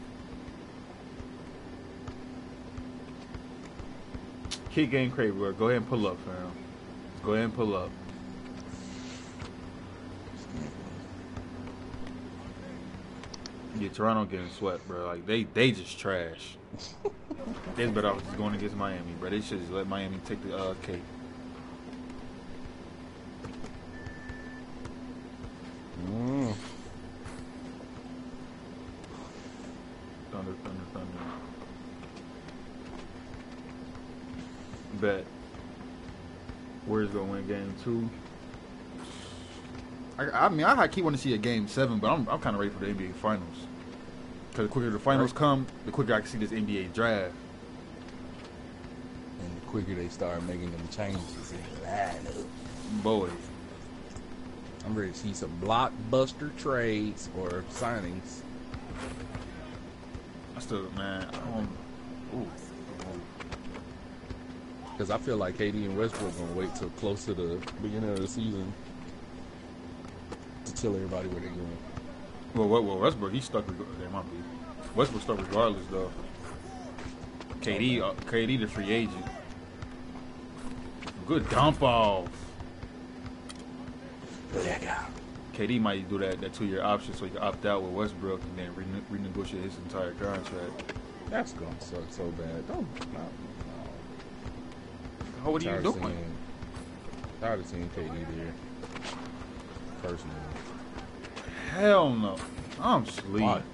Kick game crazy, bro. Go ahead and pull up, fam. Go ahead and pull up. Yeah, Toronto getting swept, bro. Like they, they just trash. They's better off just going against Miami, bro. They should just let Miami take the uh, cake. Mm. Thunder, thunder, thunder. Bet. Warriors gonna win game two. I, I mean, I keep wanting to see a game seven, but I'm, I'm kind of ready for the N B A Finals. Because the quicker the finals come, the quicker I can see this N B A draft. And the quicker they start making them changes in the lineup. Boy. I'm ready to see some blockbuster trades or signings. I still, man, I don't. Ooh. Because I feel like K D and Westbrook gonna wait till close to the beginning of the season to tell everybody where they're going. Well, well, well Westbrook, he's stuck. Reg- there might be. Westbrook stuck regardless, though. K D, uh, K D, the free agent. Good dump off. K D might do that, that two-year option so he can opt out with Westbrook and then rene- renegotiate his entire contract. That's gonna suck so bad. Don't. No, no. Oh, what are you Tired doing? of seeing- Tired of seeing K D there. Personally. Hell no. I'm sleep. Why?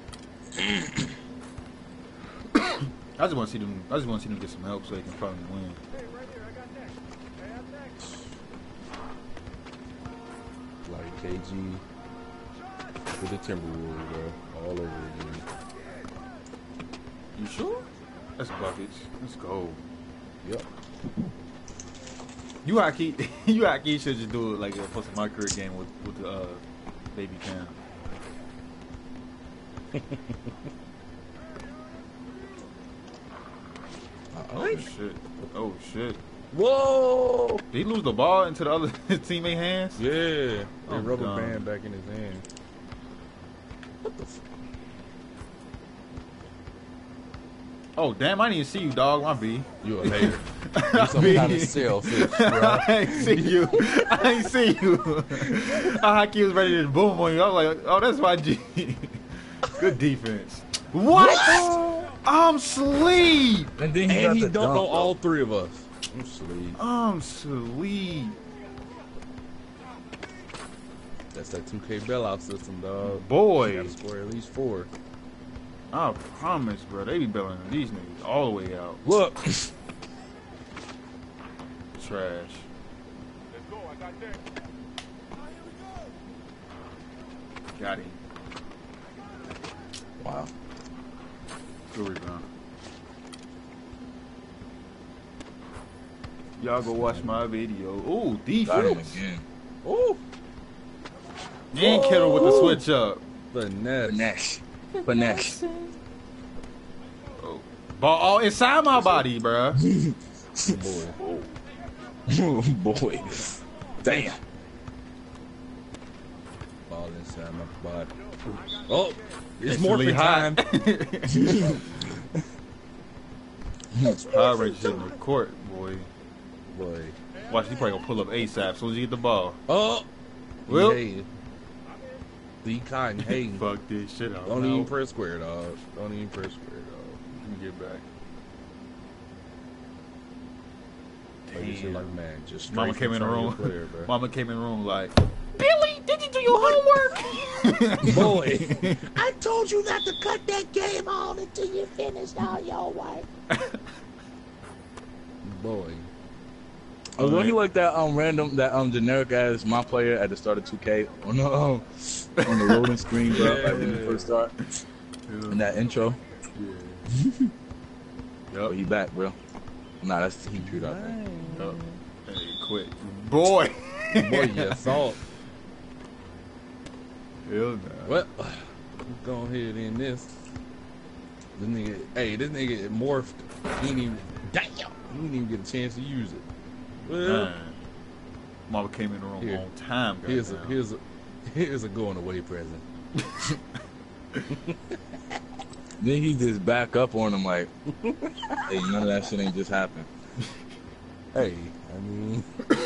I just want to see them. I just want to see them get some help so they can finally win. Hey, right here, I got next. Hey, I'm next. Like K G with the Timberwolves, bro, all over again. You sure? That's buckets. Let's go. Yep. You hockey. You hockey should just do it like a plus my career game with with the uh, baby cam. Oh shit! Oh shit! Whoa! Did he lose the ball into the other teammate hands? Yeah, that Oh, rubber God. band back in his hand. What the? F- Oh damn! I didn't even see you, dog. My B. you a hater? You some kind of selfish, bro. I ain't see you. I ain't see you. Hockey was ready to boom on you. I was like, oh, that's my G. Good defense. What? I'm sleep. And then he, And got he the dunked dunk, on though. all three of us. I'm sleep. I'm sleep. That's that two K bailout system, dog. Boy. You gotta score at least four. I promise, bro. They be bailing these niggas all the way out. Look. Trash. Let's go, I got next. Got him. Wow. Good rebound. Y'all go watch my video. Ooh, Got him defense. again. Ooh. And Kittle with the switch up. Finesse. Finesse. Finesse. Oh. Ball all inside my body, bruh. Boy. Oh boy. Damn. Ball inside my body. Oh. It's It's morphin' really time. hot. Power Rangers in the court, boy. Boy. Watch, he probably gonna pull up ASAP as soon as you get the ball. Oh. Will? He hating. He cotton hating. Fuck this shit out. Don't now. even press square, dog. Don't even press square, dog. Let me get back. Play this shit like man. Just straight Mama came in the from room. player, bro. Mama came in the room like, Billy, did you do your homework? Boy. I told you not to cut that game on until you finished all your work. Boy. Oh, wasn't he like that um random that um generic ass my player at the start of two K on the um, on the loading screen, bro? Like when you first start in that intro. Yeah. Oh, he back, bro. Nah, that's he drew out there. Yup. Hey, quit. Boy. Boy, you assault. Hell no. Well, go ahead in this. This nigga, hey, this nigga morphed. He didn't even, damn, he didn't even get a chance to use it. Well, Man. Mama came in the room Here. on time. here's a, goddamn. here's a, here's a going away present. Then he just back up on him like, hey, none of that shit ain't just happened. Hey, I mean,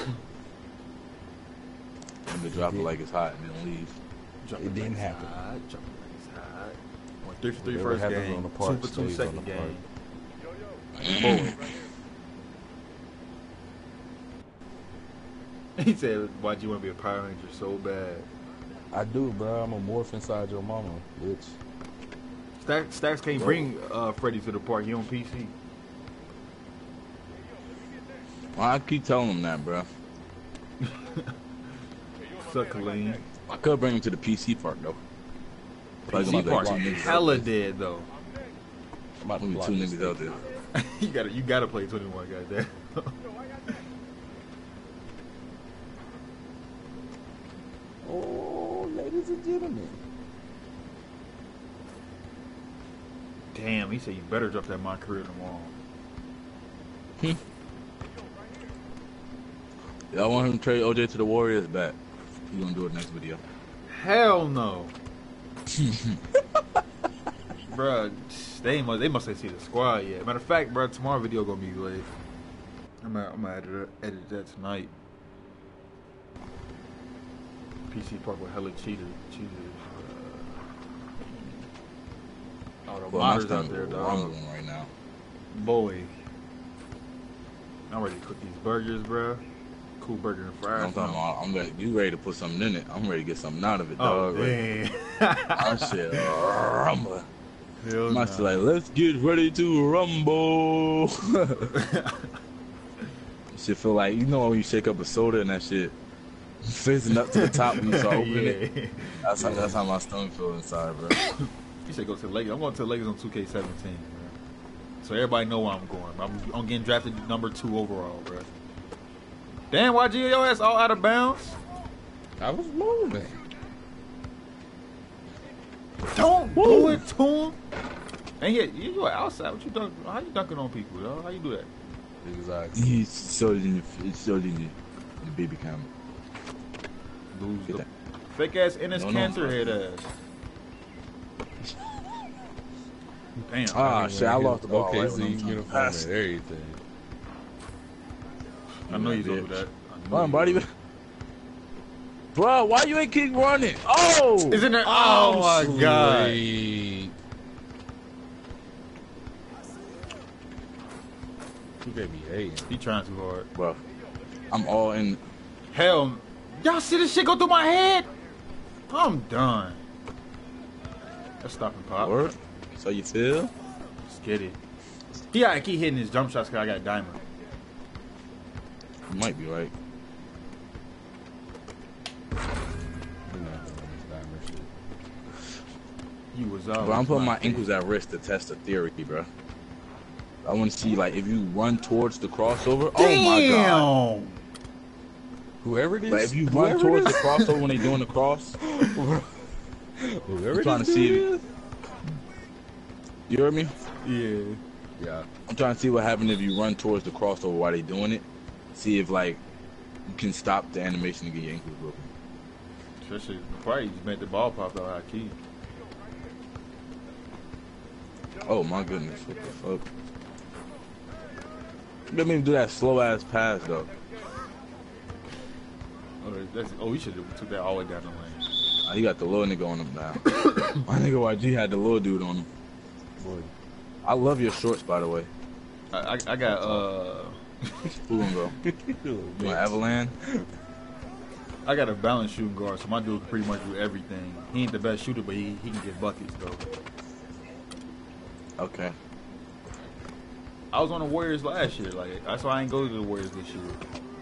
And to drop it like it's hot and then leave. Drop it didn't like it's happen. hot, drop it like it's hot. Went three for three Whatever first happens game. on the park two for two stays on second the park. game. Boy. He said, why'd you want to be a Power Ranger so bad? I do, bro. I'm a morph inside your mama, bitch. Stacks, Stacks can't bring uh, Freddy to the park. He on P C. Well, I keep telling him that, bro. Suck clean. I could bring him to the P C park though. P C park hella dead though. I'm about to Only block two this niggas thing. out there. you gotta, you gotta play twenty-one, goddamn. Oh, ladies and gentlemen. Damn, he said you better drop that MyCareer tomorrow. Y'all want him to trade O J to the Warriors? Bet. He gonna do it next video. Hell no. Bruh, they must, they must have seen the squad yet. Matter of fact, bruh, tomorrow video gonna be late. I'm gonna, I'm gonna edit, edit that tonight. P C park with hella cheaters. cheaters uh, all the Well, my modders out stomach there, is dog. rumbling right now. Boy. I'm ready to cook these burgers, bruh. Cool burger and fries. I'm talking about, I'm ready, you ready to put something in it. I'm ready to get something out of it, Oh, dog. damn. My shit rumble. Hell My nah. shit like, let's get ready to rumble. Shit feel like, you know when you shake up a soda and that shit fizzing up to the top when you start opening it? Yeah. That's how, that's how my stomach feel inside, bro. You said go to the Lakers. I'm going to the Lakers on two K seventeen, bro. So everybody know where I'm going. I'm, I'm getting drafted number two overall, bro. Damn, Y G, your ass all out of bounds? I was moving. Don't do it to him. And yet, you you are outside. What you dunk? How you dunking on people, yo? How you do that? Exactly. He showed it in the, it showed it in the, in the baby camera. Lose Get the that. fake ass Ennis No, no. cancer head ass. Damn. Ah, shit, I lost the ball. Okay, right so when I'm you trying get to a pass phone it. and everything. I know you bitch. told that. I Come know on, you buddy. did. Bro, why you ain't keep running? Oh! Is in there? Oh, my god. Sweet. You better be hating. He trying too hard. Bro, I'm all in. Hell, y'all see this shit go through my head? I'm done. Let's stop and pop. Work. So you feel? Let's get it. He gotta keep hitting his jump shots because I got a diamond. You might be right. You're not gonna win this diamond shit. He was out. Bro, I'm putting my ankles at risk to test the theory, bro. I want to see, like, if you run towards the crossover. Oh my god. Whoever it is, Like, if you run whoever towards it the is- crossover when they doing the cross, whoever I'm trying this to see dude if- you heard me? Yeah. is- Yeah. I'm trying to see what happens if you run towards the crossover while they doing it. See if, like, you can stop the animation to get your ankles broken. That shit probably just made the ball pop out high key. Oh my goodness, what the fuck? You didn't even do that slow ass pass though. Oh, that's, oh, we should have took that all the way down the lane. Uh, he got the little nigga on him now. My nigga Y G had the little dude on him. Boy. I love your shorts, by the way. I, I, I got, uh, Who gonna go? You want Avalan? I got a balanced shooting guard, so my dude can pretty much do everything. He ain't the best shooter, but he, he can get buckets, though. Okay. I was on the Warriors last year. Like, that's why I ain't go to the Warriors this year.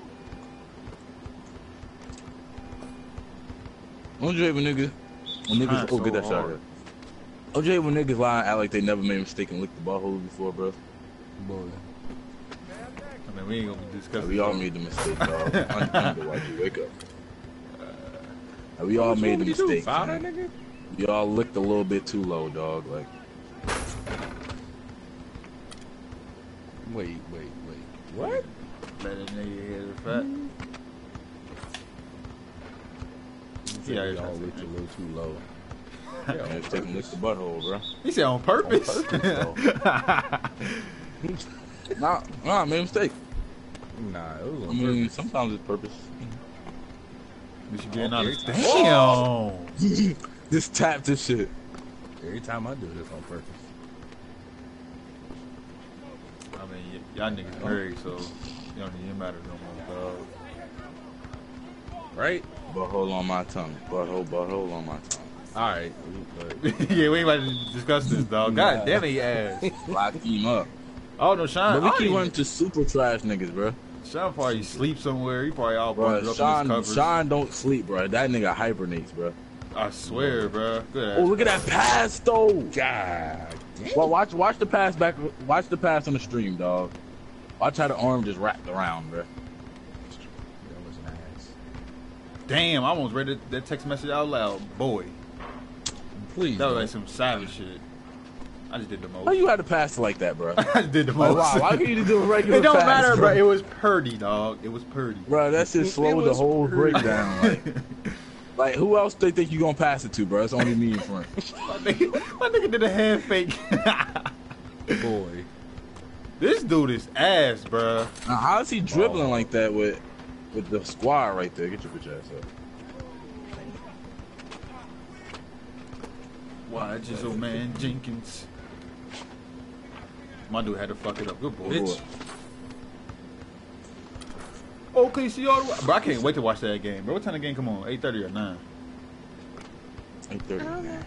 Don't you hate when niggas, when niggas, Trying oh, so get that shot. hard. Don't you hate when niggas lie and act like they never made a mistake and licked the ball hole before, bro? Boy. I mean, we ain't gonna be discussing. We all made the mistake, dog. Under Y G, wake up. Like, we all made the What you do, mistake. foul that man. nigga? We all licked a little bit too low, dog. Like, Wait, wait, wait. What? Let that nigga hit it fat. Yeah, Yeah, y'all looked a little too low. Yeah, it's taking lick the butthole, bro. He said on purpose. On purpose, Nah, nah, I made a mistake. Nah, it was I on mean, purpose. sometimes it's purpose. You should get Oh, out every of time. Damn. Just tap this shit. Every time I do this on purpose. I mean, y- y'all niggas married, so you don't even matter no more, dog. Right? Butthole on my tongue. Butthole, butthole on my tongue. Alright. Yeah, we ain't about to discuss this, dog. God damn it, he ass. Lock him up. Oh no, Sean. But we I keep don't running to super trash niggas, bro. even- Sean probably sleep somewhere. He probably all Bro, bundled up in Sean, his covers. Sean don't sleep, bro. That nigga hibernates, bro. I swear, bro. Good ass. Oh, look at that pass, though. God damn. Well, watch, watch the pass back. Watch the pass on the stream, dog. Watch how the arm just wrapped around, bro. That was an ass. Damn, I almost read that, that text message out loud. Boy, Please. that was don't. like some savage shit. I just did the most. How you had to pass it like that, bro? I just did the Oh, most. wow, why can't you do a regular It don't pass, matter, bro? bro. It was purdy, dog. It was purdy. Bro, that shit It slowed the was whole pretty. breakdown. Like, like, who else they think you gonna pass it to, bro? It's only me in front. My nigga, my nigga did a hand fake. Boy. This dude is ass, bro. Now, how is he dribbling Oh. like that with with the squad right there? Get your bitch ass up. Watch his old man Jenkins. My dude had to fuck it up. Good boy. Bitch. Okay, see all the way. Bro, I can't wait to watch that game, bro. What time the game come on? eight thirty or nine? eight thirty, man.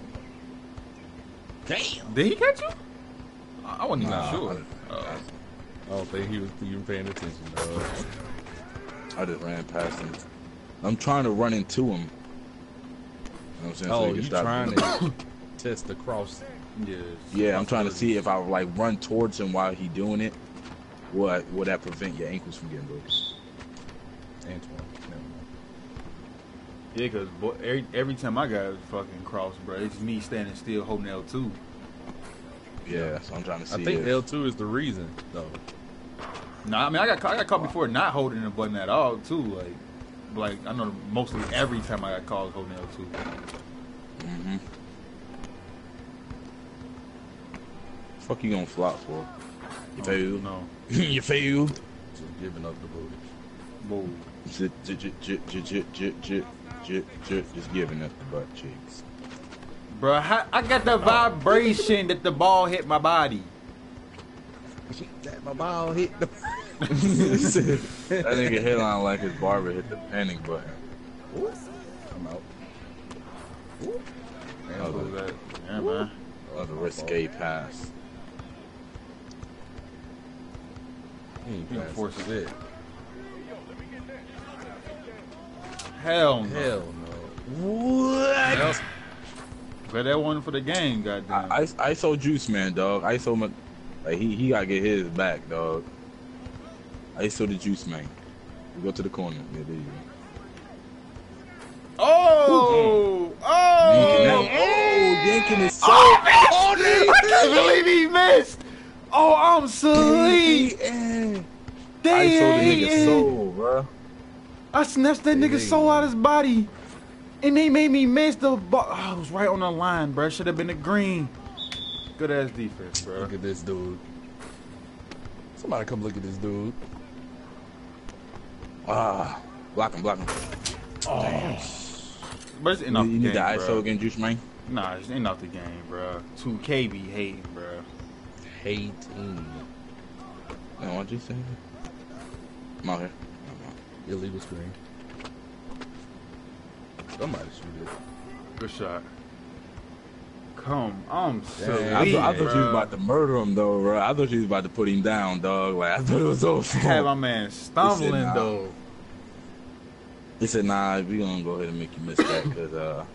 Damn. Did he catch you? I I wasn't even Nah, sure. Uh, I don't think he was even paying attention, dog. I just ran past him. I'm trying to run into him. You know what I'm saying? Oh, he can you stop trying me. to test the cross? yes. Yeah, I'm trying to see if I like run towards him while he doing it. Will, will that prevent your ankles from getting loose? Antoine. Never mind. Yeah, cause boy, every every time I got fucking cross, bro, it's me standing still holding L two. Yeah, so I'm trying to see. I think if, L two is the reason, though. Nah, I mean I got caught, I got caught before not holding the button at all too. Like, like I know mostly every time I got called holding L two. Mm-hmm. Fuck you gonna flop for? You Oh, fail. no. You fail. Just giving up the booty. Whoa. J- j- j- j- j- j- j- j- j- j- Just giving us the butt cheeks. Bro, I, I got the vibration that the ball hit my body. That my ball hit the. That nigga headline like his barber hit the panic button. I'm out. Man, Oh, what was that? Yeah, man. That was a risque pass. He ain't You passing force it. shit. Hell no. Hell no. What? But that one for the game, goddamn. I, I, I saw JuiceMan, dog. I saw my, like he he gotta get his back, dog. I saw the JuiceMan. We go to the corner. Yeah, there you go. Oh! Oh! Oh, yanking is so. Oh, I can't believe he missed! Oh, I'm sleep! Damn. Damn! I saw the nigga soul, bro. I snatched that nigga soul out his body. And they made me miss the ball. Oh, I was right on the line, bro. Should have been a green. Good ass defense, bro. Look at this dude. Somebody come look at this dude. Ah, block him, block him. Oh. But it's You, enough you the need game, the I S O bro. again, JuiceMan. Nah, it's enough the game, bro. two K be hating, bro. Hating. No, what'd you say? I'm out here. Illegal screen. Somebody shoot it. Good shot. Come, I'm so Damn. I, weak, thought, I thought you was bro. about to murder him, though, bro. I thought you was about to put him down, dog. Like I thought it was over. Had my man stumbling nah. though. He said, "Nah, we gonna go ahead and make you miss that, cause uh,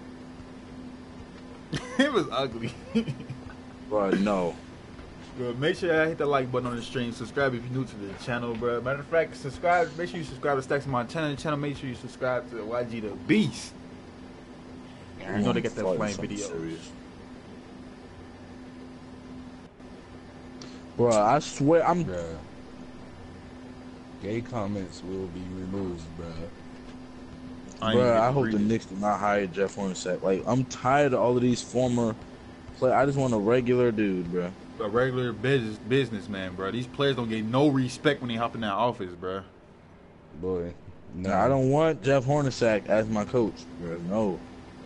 It was ugly. bro, no." Bro, make sure I hit the like button on the stream. Subscribe if you're new to the channel, bro. Matter of fact, subscribe. Make sure you subscribe to StaxMontana channel. Make sure you subscribe to Y G the Beast. You know they got that Fighting flame something videos. serious. Bro, I swear I'm. Bruh. Gay comments will be removed, bruh. I ain't Bro, get I to hope read the it. Knicks do not hire Jeff Hornacek. Like, I'm tired of all of these former play. I just want a regular dude, bro. A regular business businessman, bro. These players don't get no respect when they hop in that office, bro. Boy. No. Nah, I don't want Jeff Hornacek as my coach, bro. No.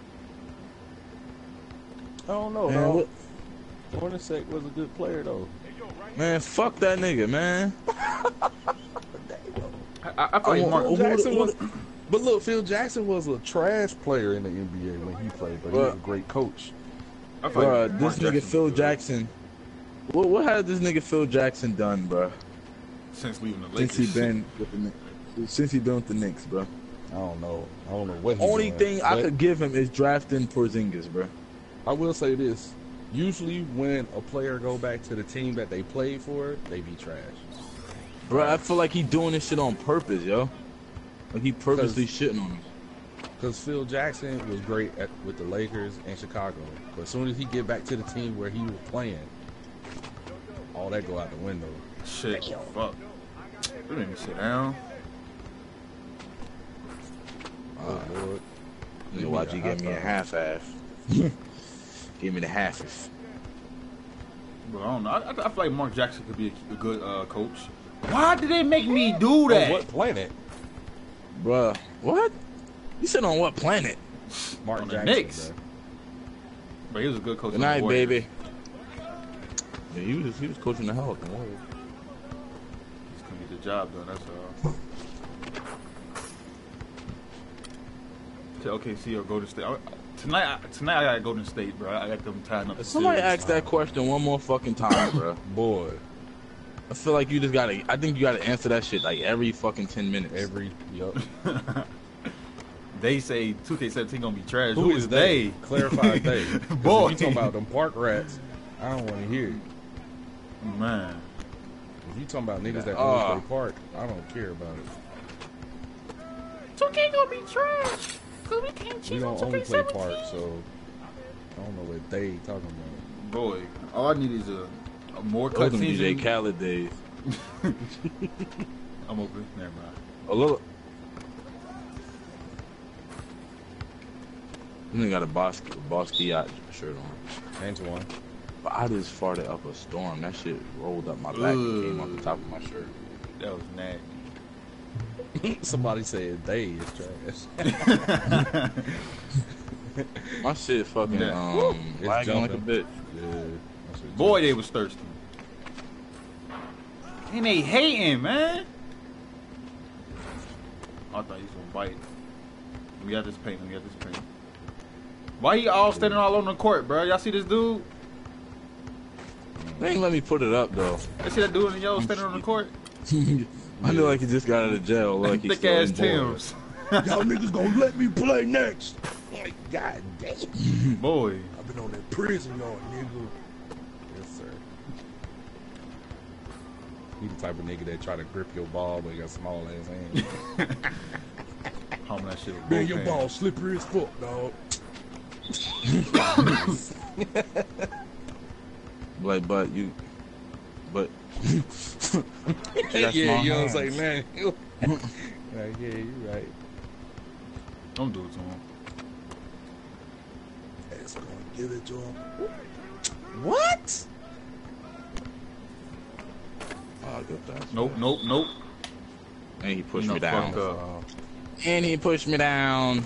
I don't know, Man, dog. what, Hornacek was a good player, though. man, fuck that nigga, man. I, I, I feel I like want- Mark. who- Phil Jackson who- was, but look, Phil Jackson was a trash player in the N B A when he played, but he was a Bruh. great coach. I feel Bro, like Mark this nigga Jackson Phil was good Jackson. What what has this nigga Phil Jackson done, bro? since leaving the Since Lakers. he been with the Knicks. Since he been with the Knicks, bro. I don't know. I don't know what he's Only doing, thing I but could give him is drafting Porzingis, bro. I will say this. Usually when a player go back to the team that they played for, they be trash. Bro, I feel like he doing this shit on purpose, yo. Like he purposely shitting on him. Because Phil Jackson was great at, with the Lakers and Chicago. But as soon as he get back to the team where he was playing, all that go out the window. Shit, fuck. You didn't even sit down. Oh, Lord. You know, why'd you give me a half half? Give me the half. But I don't know. I, I feel like Mark Jackson could be a, a good uh, coach. Why did they make me do that? On what planet? Bruh, what? You said on what planet? Mark On the Jackson. Knicks. Bro. But he was a good coach. Good on the night, Warriors. baby. Yeah, he was he was coaching the hell out of the Warriors. He's gonna get the job done. That's all. To O K C or Golden State. I, tonight, I, tonight I got Golden State, bro. I got them tied up. the Somebody series. ask that question one more fucking time, bro. Boy, I feel like you just gotta. I think you gotta answer that shit like every fucking ten minutes. every, yup. They say two K seventeen gonna be trash. Who is they? they? Clarify they. 'Cause Boy. if you talking about them park rats, I don't want to hear it. Man. If you talking about niggas that Uh. go play park, I don't care about it. two K gonna be trash. Cause we can't We cheat don't on only two K play seventeen. park, so I don't know what they talking about. Boy, all I need is a, a more Those them cutscenes. D J Khaled days. I'm open. Never mind. A little. You got a Boss Boss Yacht shirt on. Antoine. But I just farted up a storm. That shit rolled up my back and came off the top of my shirt. That was nasty. Somebody said they is trash. My shit fucking Yeah. um It's lagging like a jumping. bitch. Yeah. That's what Boy, they was thirsty. And they hating, man. I thought he was gonna bite. We got this paint. We got this paint. Why he all standing all on the court, bro? Y'all see this dude? They ain't let me put it up though. You see that dude in yellow standing on the court? I know like he just got out of jail. Like he's Thick still ass in jail. Tim's. Y'all niggas gonna let me play next. Like, God damn. Boy. I've been on that prison yard, nigga. Yes, sir. He the type of nigga that try to grip your ball, but he got small ass hands. Home that shit. with Man, both your hands. ball slippery as fuck, dog. Like, but you, but you got yeah, small you don't hands. say man. Like, yeah, you right. Don't do it to him. It's gonna give it to him. What? Oh, good pass. Nope, nope, nope. And he pushed No, me down. fuck up. Uh, And he pushed me down.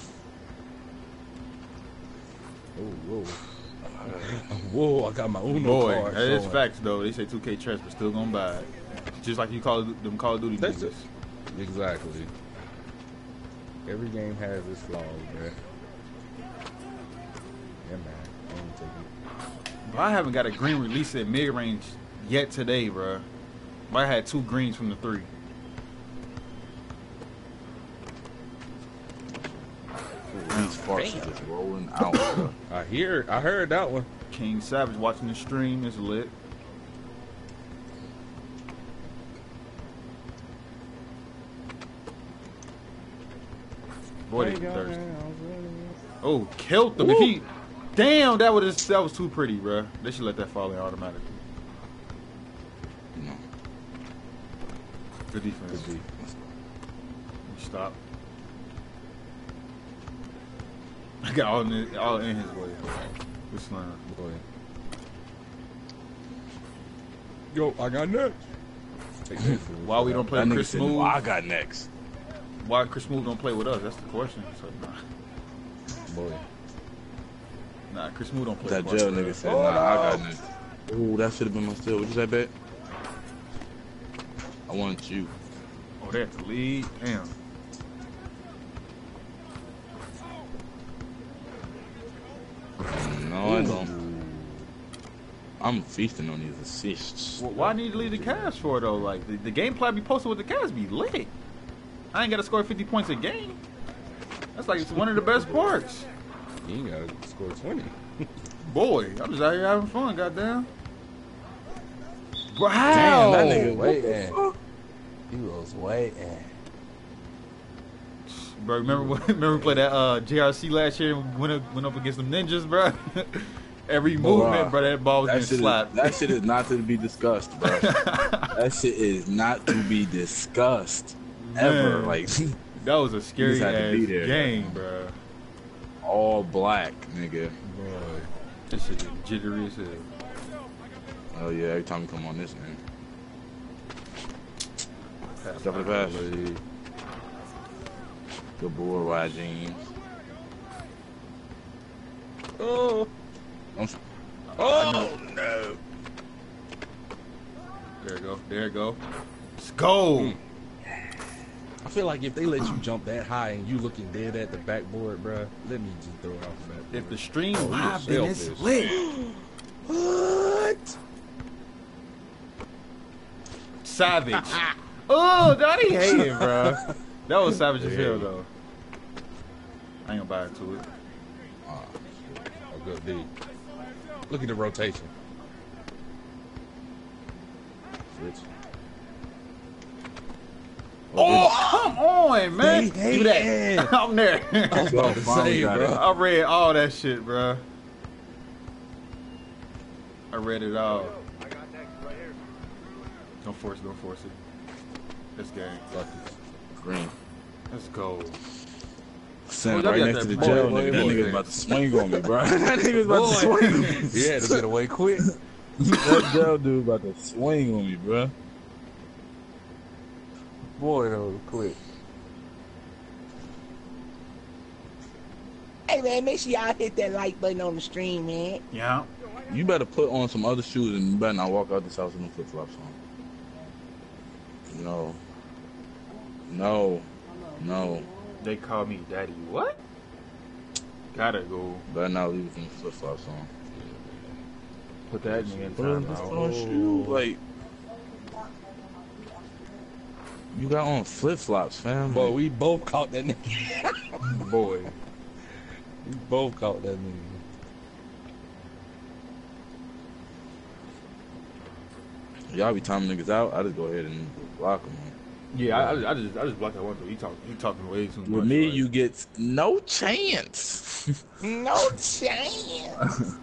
whoa, whoa. Whoa, I got my Uno Boy, card. that is showing. facts though. They say two K trash, but still gonna buy it. Just like you call it, them Call of Duty That's niggas. it. Exactly. Every game has its flaws, man. Yeah, man. I'm gonna take it. But I haven't got a green release at mid range yet today, bro. But I had two greens from the three. These farts are just rolling out. Bro. I hear, I heard that one. King Savage watching the stream is lit. Boy, they thirsty. Oh, killed them. If he, damn, that was that was too pretty, bro. They should let that fall in automatically. Good defense. Good defense. Stop. I got all in, all in his way. Good slam. Boy. Yo, I got next. Take that for Why we don't play That with nigga Chris said, Smooth? "No, I got next." Why Chris Smooth don't play with us? That's the question. So, nah. Boy. Nah, Chris Smooth don't play That with jail us. nigga said, Oh, "Nah, I no. got next." Ooh, that should have been my steal. What you say, bet? I want you. Oh, they have to lead. Damn. No, I don't. I'm feasting on these assists. Well, why need to lead the Cavs for though? Like the, the gameplay I be posted with the Cavs be lit. I ain't gotta score fifty points a game. That's like it's one of the best parts. You ain't gotta score twenty. Boy, I'm just out here having fun. Goddamn. Wow. Damn, that nigga waiting. He was waiting. Bro, remember when, remember we played that uh, J R C last year and went up, went up against them ninjas, bro? Every movement, bro, that ball was That getting shit, slapped. is, that shit is not to be discussed, bro. That shit is not to be discussed ever. Man. Like That was a scary had to be ass there. game, bro. all black, nigga. Boy, this shit is jittery as hell. Oh yeah, every time you come on this man. Stuff for the pass. Good boy, Y Jeans. Oh. I'm, Oh, no. There you go. There you go. Let's go. Mm. I feel like if they let you jump that high and you looking dead at the backboard, bro, let me just throw it off the backboard. If the stream Oh, live, you're then it's selfish. lit. What? Savage. Oh, Donnie hating, bro. That was savage as hell, though. I ain't gonna buy into it. Oh, good D. Look at the rotation. Switch. Oh, come on, man. They Do that. hating. I'm there. I was about to Finally say, got bro. it. I read all that shit, bro. I read it all. I got next right here. Don't force it. Don't force it. This game. Fuck it. green. Let's go. Sitting Oh, right y'all next got to the that jail boy, nigga. That boy, nigga's boy. about to swing on me, bro. That nigga's about to swing on me. Yeah, to get away quick. That jail dude about to swing on me, bro. Boy, that was quick. Hey man, make sure y'all hit that like button on the stream, man. Yeah. You better put on some other shoes and you better not walk out this house with no flip flops on. No. No. No. They call me daddy. What? Gotta go. Better not leave with some flip flops on. Put that nigga in Put on, time just out. put on shoes. Like, you got on flip flops, fam. Boy, we both caught that nigga. Boy. We both caught that nigga. Y'all be timing niggas out. I just go ahead and block them. Yeah, I, I, I just I just blocked that one. So you talk you talking way too much. With me, like. you get no chance. No chance.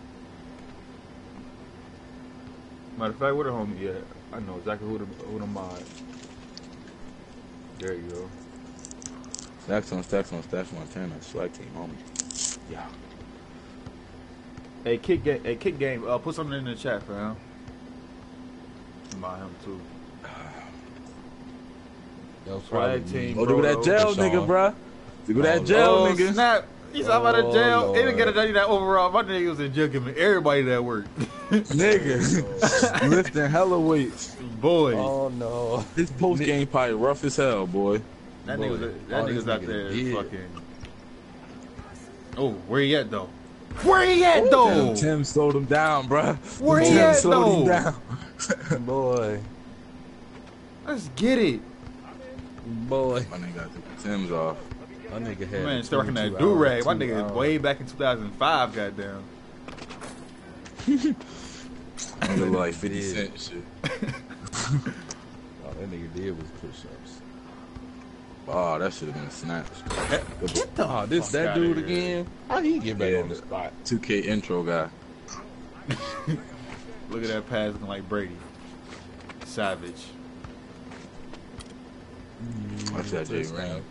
Matter of fact, where the homie at? I know exactly who the who the mod. There you go. Stacks on stacks on stacks Montana. Swag team, homie. Yeah. Hey, kick game. Hey, kick game. Uh, put something in the chat, fam. About him too. Yo, Swag team. Oh, look at that jail Deshaun. nigga, bruh. Look at that Oh, jail Oh nigga. snap! He's out of Oh, jail. He didn't Lord. get a that overall. My nigga was in jail giving everybody that work. Nigga. Lifting hella weights. Boy, Oh no. This post game probably rough as hell, boy. that boy. nigga's that Oh, nigga's this out nigga there did. fucking. Oh, where he at though? Where he at though? Damn, Tim slowed him down, bruh. Where he Tim at slowed him though? down. Boy. Let's get it. Boy. My nigga got to take the Tims off. My nigga had Man, a still rocking that twenty-two do rag. hour, My two nigga hour. way back in two thousand five. Goddamn. Nigga look like fifty cent and shit. All that nigga did was push-ups. Oh, that should have been a snatch. Get the Oh, this fuck that outta dude here. again? How he get back Yeah, on the spot? two K intro guy. Look at that pass looking like Brady. Savage. Watch that J Ram.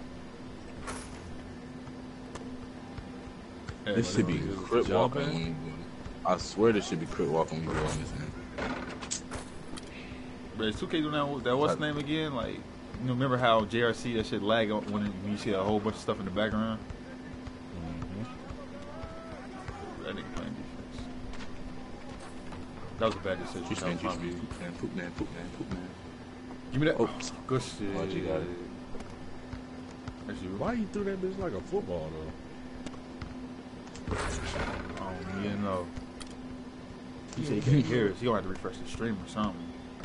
This should be crit walking when you do it. I swear this should be crit walking when you do it on this end. But is two K doing that, that what's the name again? Like, you know, remember how J R C, that shit lag when, when you see a whole bunch of stuff in the background? Mm-hmm. That nigga playing defense. That was a bad decision. Juice man, juice man, poop man, poop man, poop man, poop man. Give me that. Oh, good shit. Oh, you got it. That's you. Why you threw that bitch like a football though? I don't even know. He said he can't hear us. He gonna have to refresh the stream or something.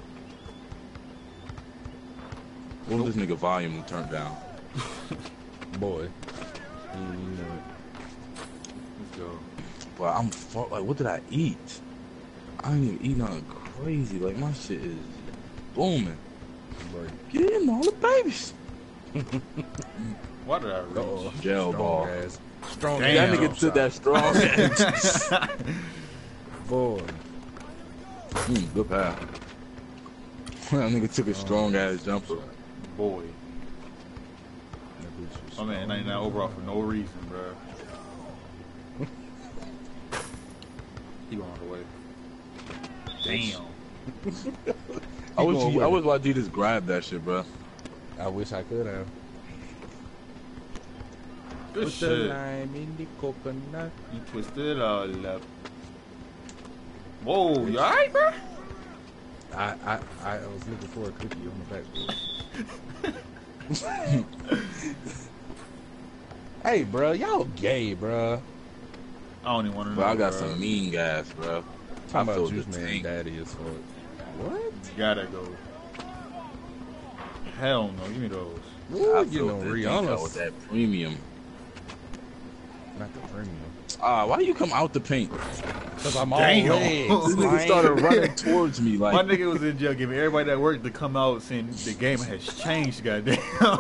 What was this nigga volume turned down? Boy. Mm, let's go. But I'm fuck, like, what did I eat? I ain't even eat nothing crazy. Like, my shit is booming. Like, Get in all the babies. Why did I reach? uh-oh. Gel Strong ball. ass. Strong Damn. That nigga took that strong ass. Boy. mm, good pass. That nigga took a strong ass jumper. Boy. That bitch was Oh man, ninety-nine overall for no reason, bro. He going all the way. Damn. I wish going you, with I it. wish why you just grabbed that shit, bro. I wish I could have. Good Put the shit. lime in the coconut. You twisted all up. Whoa, you alright, bro? I, I, I was looking for a cookie on the backboard. Hey, bro, y'all gay, bro. I don't even want to know. But I got bro. some mean gas, bro. Talking I about feel Juice the Man tank. daddy as fuck. What? Gotta go. Hell no, give me those. Ooh, I you feel know, the tank out with Rihanna's that premium. not the premium. Ah, why you come out the paint? Cause I'm all Damn. legs. This nigga man. started running towards me My like. nigga was in jail giving everybody that worked to come out saying the game has changed, goddamn.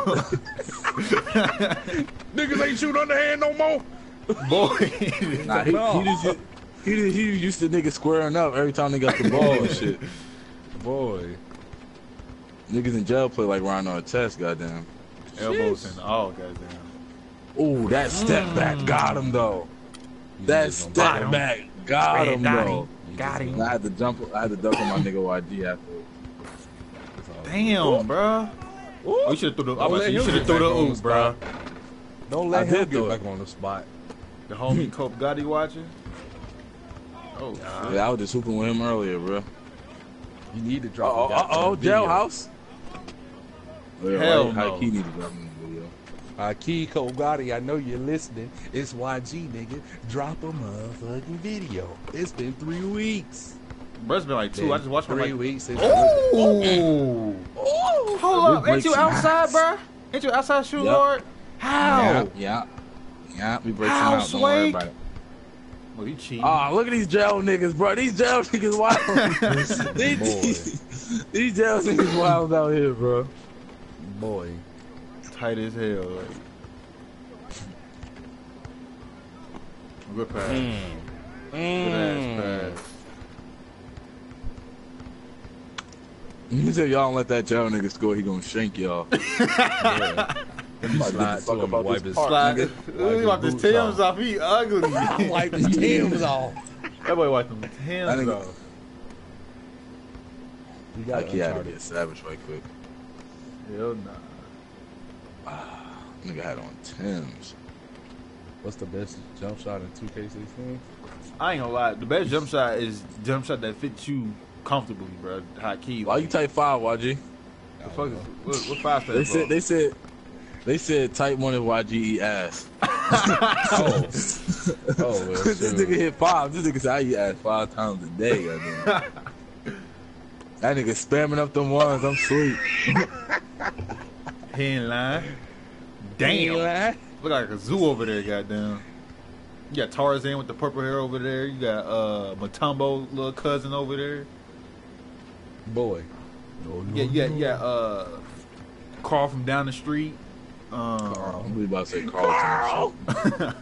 Niggas ain't shoot underhand no more. Boy. Nah, he, No. he, just, he, just- he used to niggas squaring up every time they got the ball and shit. Boy. Niggas in jail play like riding on a test, goddamn. Elbows and all, goddamn. Ooh, that step back got him though. You That just gonna step bite him. back got him though. You Got just him. And I had to jump. I had to duck on my nigga Y G after. It's all- Damn, bro. Oh, you should have threw the. Don't let You him should have get threw the back on the ooh, bro. spot. Don't let I him did get do back it. on the spot. The homie Cope Gotti watching. Oh, shit. Yeah, I was just hooping with him earlier, bro. You need to Uh drop. oh, a uh goddamn oh, video. jailhouse. Yeah, Hell right, no. High key need to drop me a video. Uh, Key Cole Gotti, I know you're listening. It's Y G, nigga. Drop a motherfucking video. It's been three weeks. Bro, it's been like two. I just watched my three like. weeks. Since Oh! Oh, Hold up, we ain't you break some outside, eyes. bro? Ain't you outside shoe Yep. lord? How? Yeah, yeah, yeah. We break How, some out. Don't worry Sway? about it. Well, you cheating. Oh, look at these jail niggas, bro. These jail niggas wild. these, these jail niggas wild out here, bro. Boy. Tight as hell. Like. Good pass. Mm. Good ass pass. He said y'all don't let that jail nigga score, he gonna shank y'all. Yeah. I'm about to get Slide the fuck to him about and wipe this his- park, Slide. nigga. He wiped his boots Timbs off. off. He ugly. Wipe his Timbs off. That boy wiped them That Timbs nigga- off. You got Like he had to Uncharted. be a savage right quick. Hell nah. Nigga had on Timbs. What's the best jump shot in two K sixteen? I ain't gonna lie. The best jump shot is jump shot that fits you comfortably, bro. High key. Why you type five, Y G? The fuck is, what, what five They stands said for? they said they said type one is Y G E ass. Oh. Oh, well, This shoot. nigga hit five. This nigga said I eat ass five times a day, goddamn. That nigga spamming up them ones. I'm sweet. He ain't lying. Damn. Look like a zoo over there, goddamn. You got Tarzan with the purple hair over there. You got uh Matumbo little cousin over there. Boy. No, no, Yeah, you got no. you got uh Carl from down the street. Um, I'm really about to say Carlton. or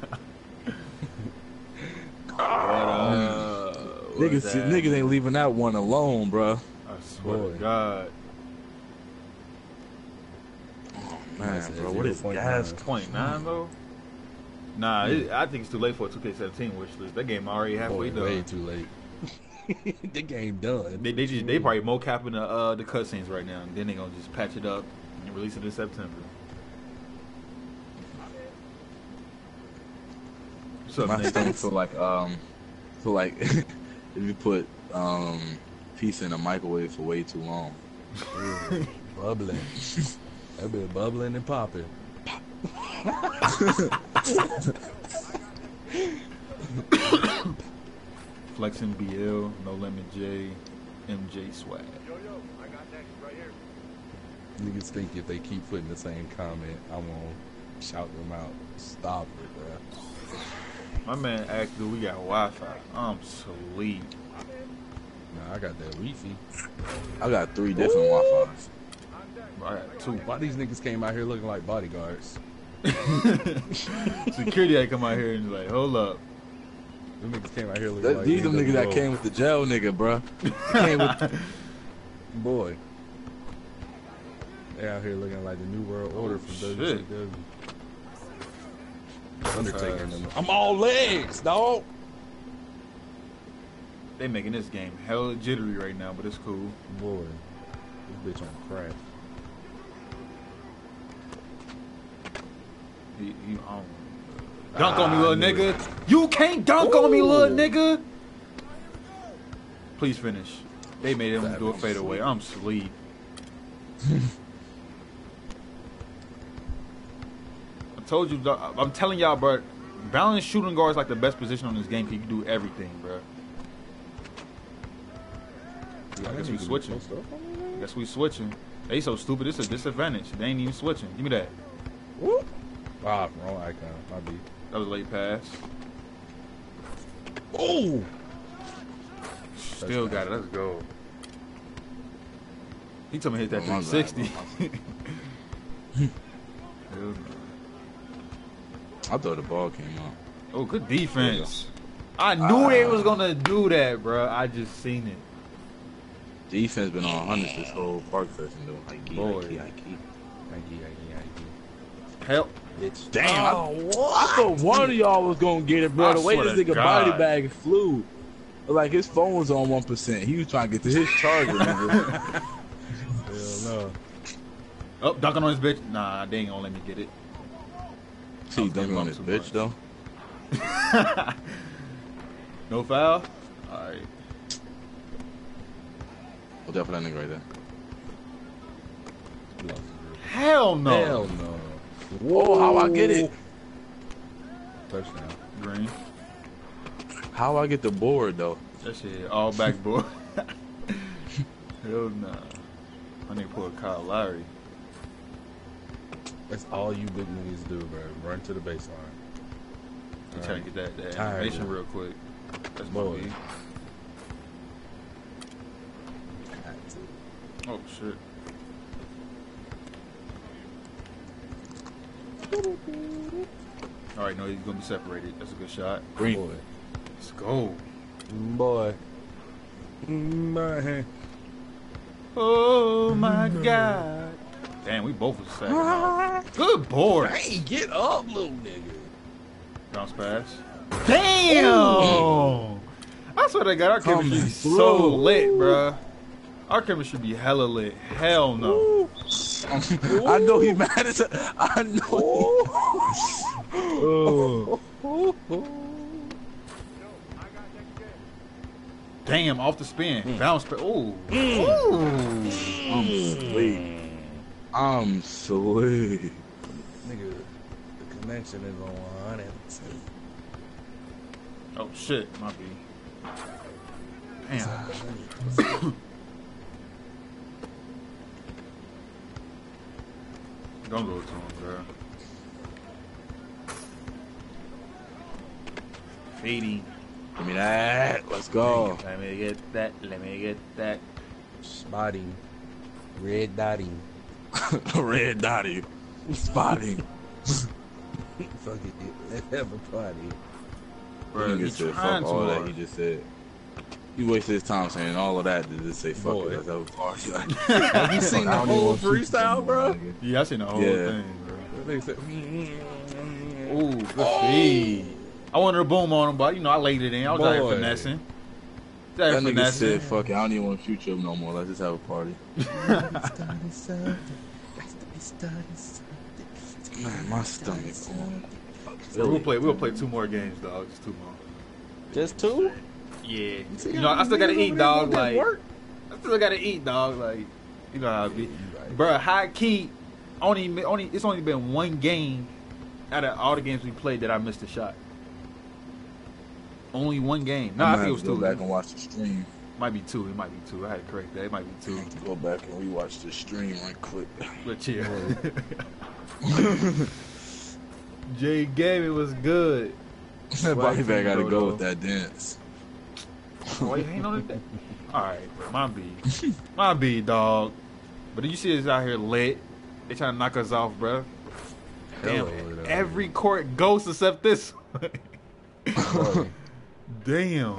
but, uh, something. what is Niggas, that? niggas ain't leaving that one alone, bro. I swear Boy. to God. twenty-nine, bro. What is gas? twenty-nine though? Nah, it, I think it's too late for a two K seventeen wish list. That game already halfway Boy, done. way too late. The game done. They they just they probably mocapping the uh, the cutscenes right now, and then they gonna just patch it up and release it in September. What's up, My Nathan? stomach feel like um, feel like if you put um pizza in a microwave for way too long. Ooh, bubbling. That been bubbling and popping. Flexing B L, No Lemon J, M J Swag. Yo, yo, I got next right here. Niggas think if they keep putting the same comment, I won't shout them out. Stop it, bro. My man asked, do we got Wi-Fi? I'm sleep. Nah, I got that Wi-Fi. I got three different Wi-Fi's. Bro, I got two. Why these niggas came out here looking like bodyguards? Security had come out here and like, hold up. Them niggas came out here looking That, like these them niggas that N W O. came with the jail nigga, bro. Came with Boy. They out here looking like the New World Order from Shit. W C W. Undertaker and them. I'm all legs, dog. They making this game hella jittery right now, but it's cool. Boy, this bitch on crack. He, he, um, dunk on me, little nigga. You can't dunk on me, little nigga. Please finish. They made him do a fadeaway. I'm sleep. I told you, dog- I'm telling y'all, bro. Balanced shooting guard is like the best position on this game. Cause you can do everything, bro. Yeah, I guess we switching. I guess we switching. They so stupid. It's a disadvantage. They ain't even switching. Give me that. Whoop. Ah, wrong icon. My B. That was a late pass. Oh! Still got it. Let's go. He told me to hit that Oh, my three bad, sixty. Hell no. I thought the ball came out. Oh, good defense. I knew they was gonna do that, bro. I just seen it. Defense been on hundreds this whole park session though. Like, Boy. like, like, Thank you, thank you, thank Help. you. Bitch. Damn, Oh, I, what? I thought one of y'all was gonna get it, bro. I The way swear this to nigga God. body bag flew, like his phone was on one percent. He was trying to get to his charger. Nigga. Hell no. Oh, dunking on his bitch. Nah, they ain't gonna let me get it. See, dunking on his Too bitch much. though. No foul? Alright. Look out for that nigga right there. Hell no. Hell no. Whoa, how I get it? Touchdown. Green. How I get the board though? That shit all backboard. Hell nah. I need to pull a Kyle Lowry. That's all you big niggas do, bro. Run to the baseline. I'm trying to get that, that Alright. animation real quick. That's my Boy. B. Oh shit. Alright, no, he's gonna be separated. That's a good shot. Green. Boy. Let's go. Boy. Man. Oh my god. Damn, we both was sacking off. Good board. Hey, get up, little nigga. Bounce pass. Damn! I swear to God, our Coming chemistry be through. so lit, bruh. Our chemistry be hella lit. Hell no. I know he mad as a, I know. Oh. Damn, off the spin. Bounce pass. Ooh. Ooh. I'm sweet. I'm sweet. Nigga, the connection is on one hundred percent. Oh shit, my B. Damn. Don't go to him, bro. Fading. Give me that. Let's go. Let me get that. Let me get that. Spotting. Red dotting. Red dotty. Spotting. Fuck it. Let's have a party. Bro, Nigga he said trying fuck too all that hard. he just said. He wasted his time saying all of that to just say fuck Boy. it. Let's have a party. Like, Have you seen the I don't even whole wanna shoot freestyle, no more, bro? nigga. Yeah, I seen the whole Yeah. thing, bro. They said, Ooh, good feed. I wanted to boom on him, but you know I laid it in. I was out here Boy. finessing. That That nigga finessing. said, "Fuck it, I don't even want to shoot you up no more. Let's just have a party." Man, my stomach. We'll play. We'll play two more games, dog. Just two more. just two? Yeah. You know, I still gotta eat, dog. Like, I still gotta eat, dog. Like, you know how it be, bro. High key, only, only. It's only been one game out of all the games we played that I missed a shot. Only one game. No, I think it was go two. back and watch the stream. Might be two. It might be two. I had to correct that. It might be two. Go back and rewatch the stream right quick. But chill. Jay Gavin was good. Body bag gotta Bro, go though. with that dance. Why you ain't on it? Alright, bro. My B. My B, dog. But you see us out here lit. They trying to knock us off, bro. Damn, Hello, every court ghost except this one. Boy. Damn.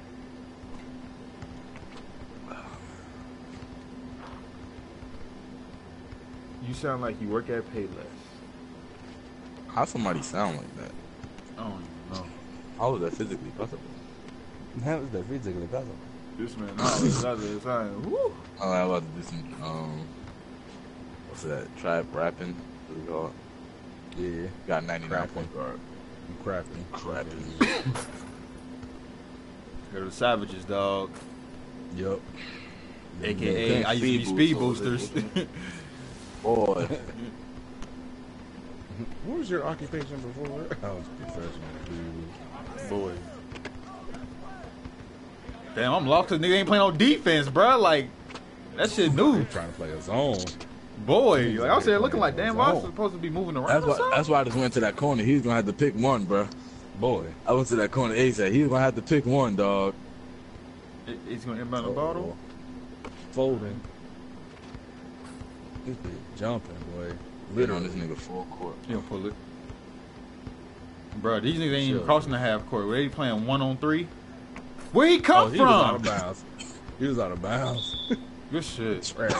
You sound like you work at Payless. How somebody sound like that? I don't even know. How is that physically possible? How is that physically possible? This man, all this other time. Woo. Oh, I'm about to do some, um, what's that? Trap rapping? What do we call it? Yeah, Got ninety-nine Rapping. point guard. you crafting. Rapping. They're the savages, dog. Yup. A K A I used to be Speed speed boosters. boosters. Boy. What was your occupation before? I was professional. Boy. Damn, I'm lost because nigga ain't playing no defense, bro. Like, that shit new. Dude. Trying to play a zone. Boy, like I was there looking like, damn, I was supposed to be moving around. That's or why, something? that's why I just went to that corner. He's going to have to pick one, bro. Boy. I went to that corner ASAP. He's going to have to pick one, dog. It- He's going to inbound the bottle. Folding. This bitch jumping, boy. Lit on this nigga full court. He'll pull it. Bro, these niggas ain't even Sure. crossing the half court. They playing one on three. Where he come Oh, he from? was out of bounds. He was out of bounds. Good shit. Trash.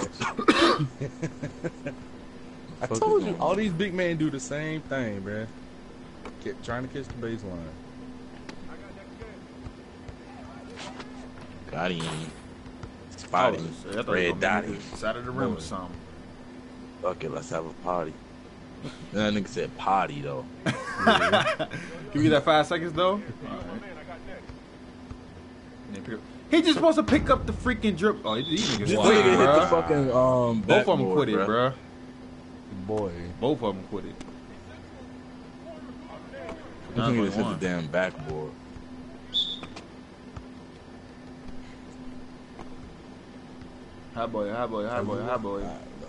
I Fuck told is you, going all on? these big men do the same thing, bruh. Get, trying to catch the baseline. Got him. Spotty. Oh, shit. I thought it was Red gonna dotty. be Side of the rim or Boy. something. Fuck it, let's have a party. Then that nigga said potty, though. Give you that five seconds though. Alright. He just supposed to pick up the freaking drip. Oh, these niggas This wow, nigga hit the bruh. fucking, um, Both of them backboard, quit it, bruh. bro. Boy. Both of them quit it. This nigga just hit the one. damn backboard. High boy, high boy, high boy, high boy.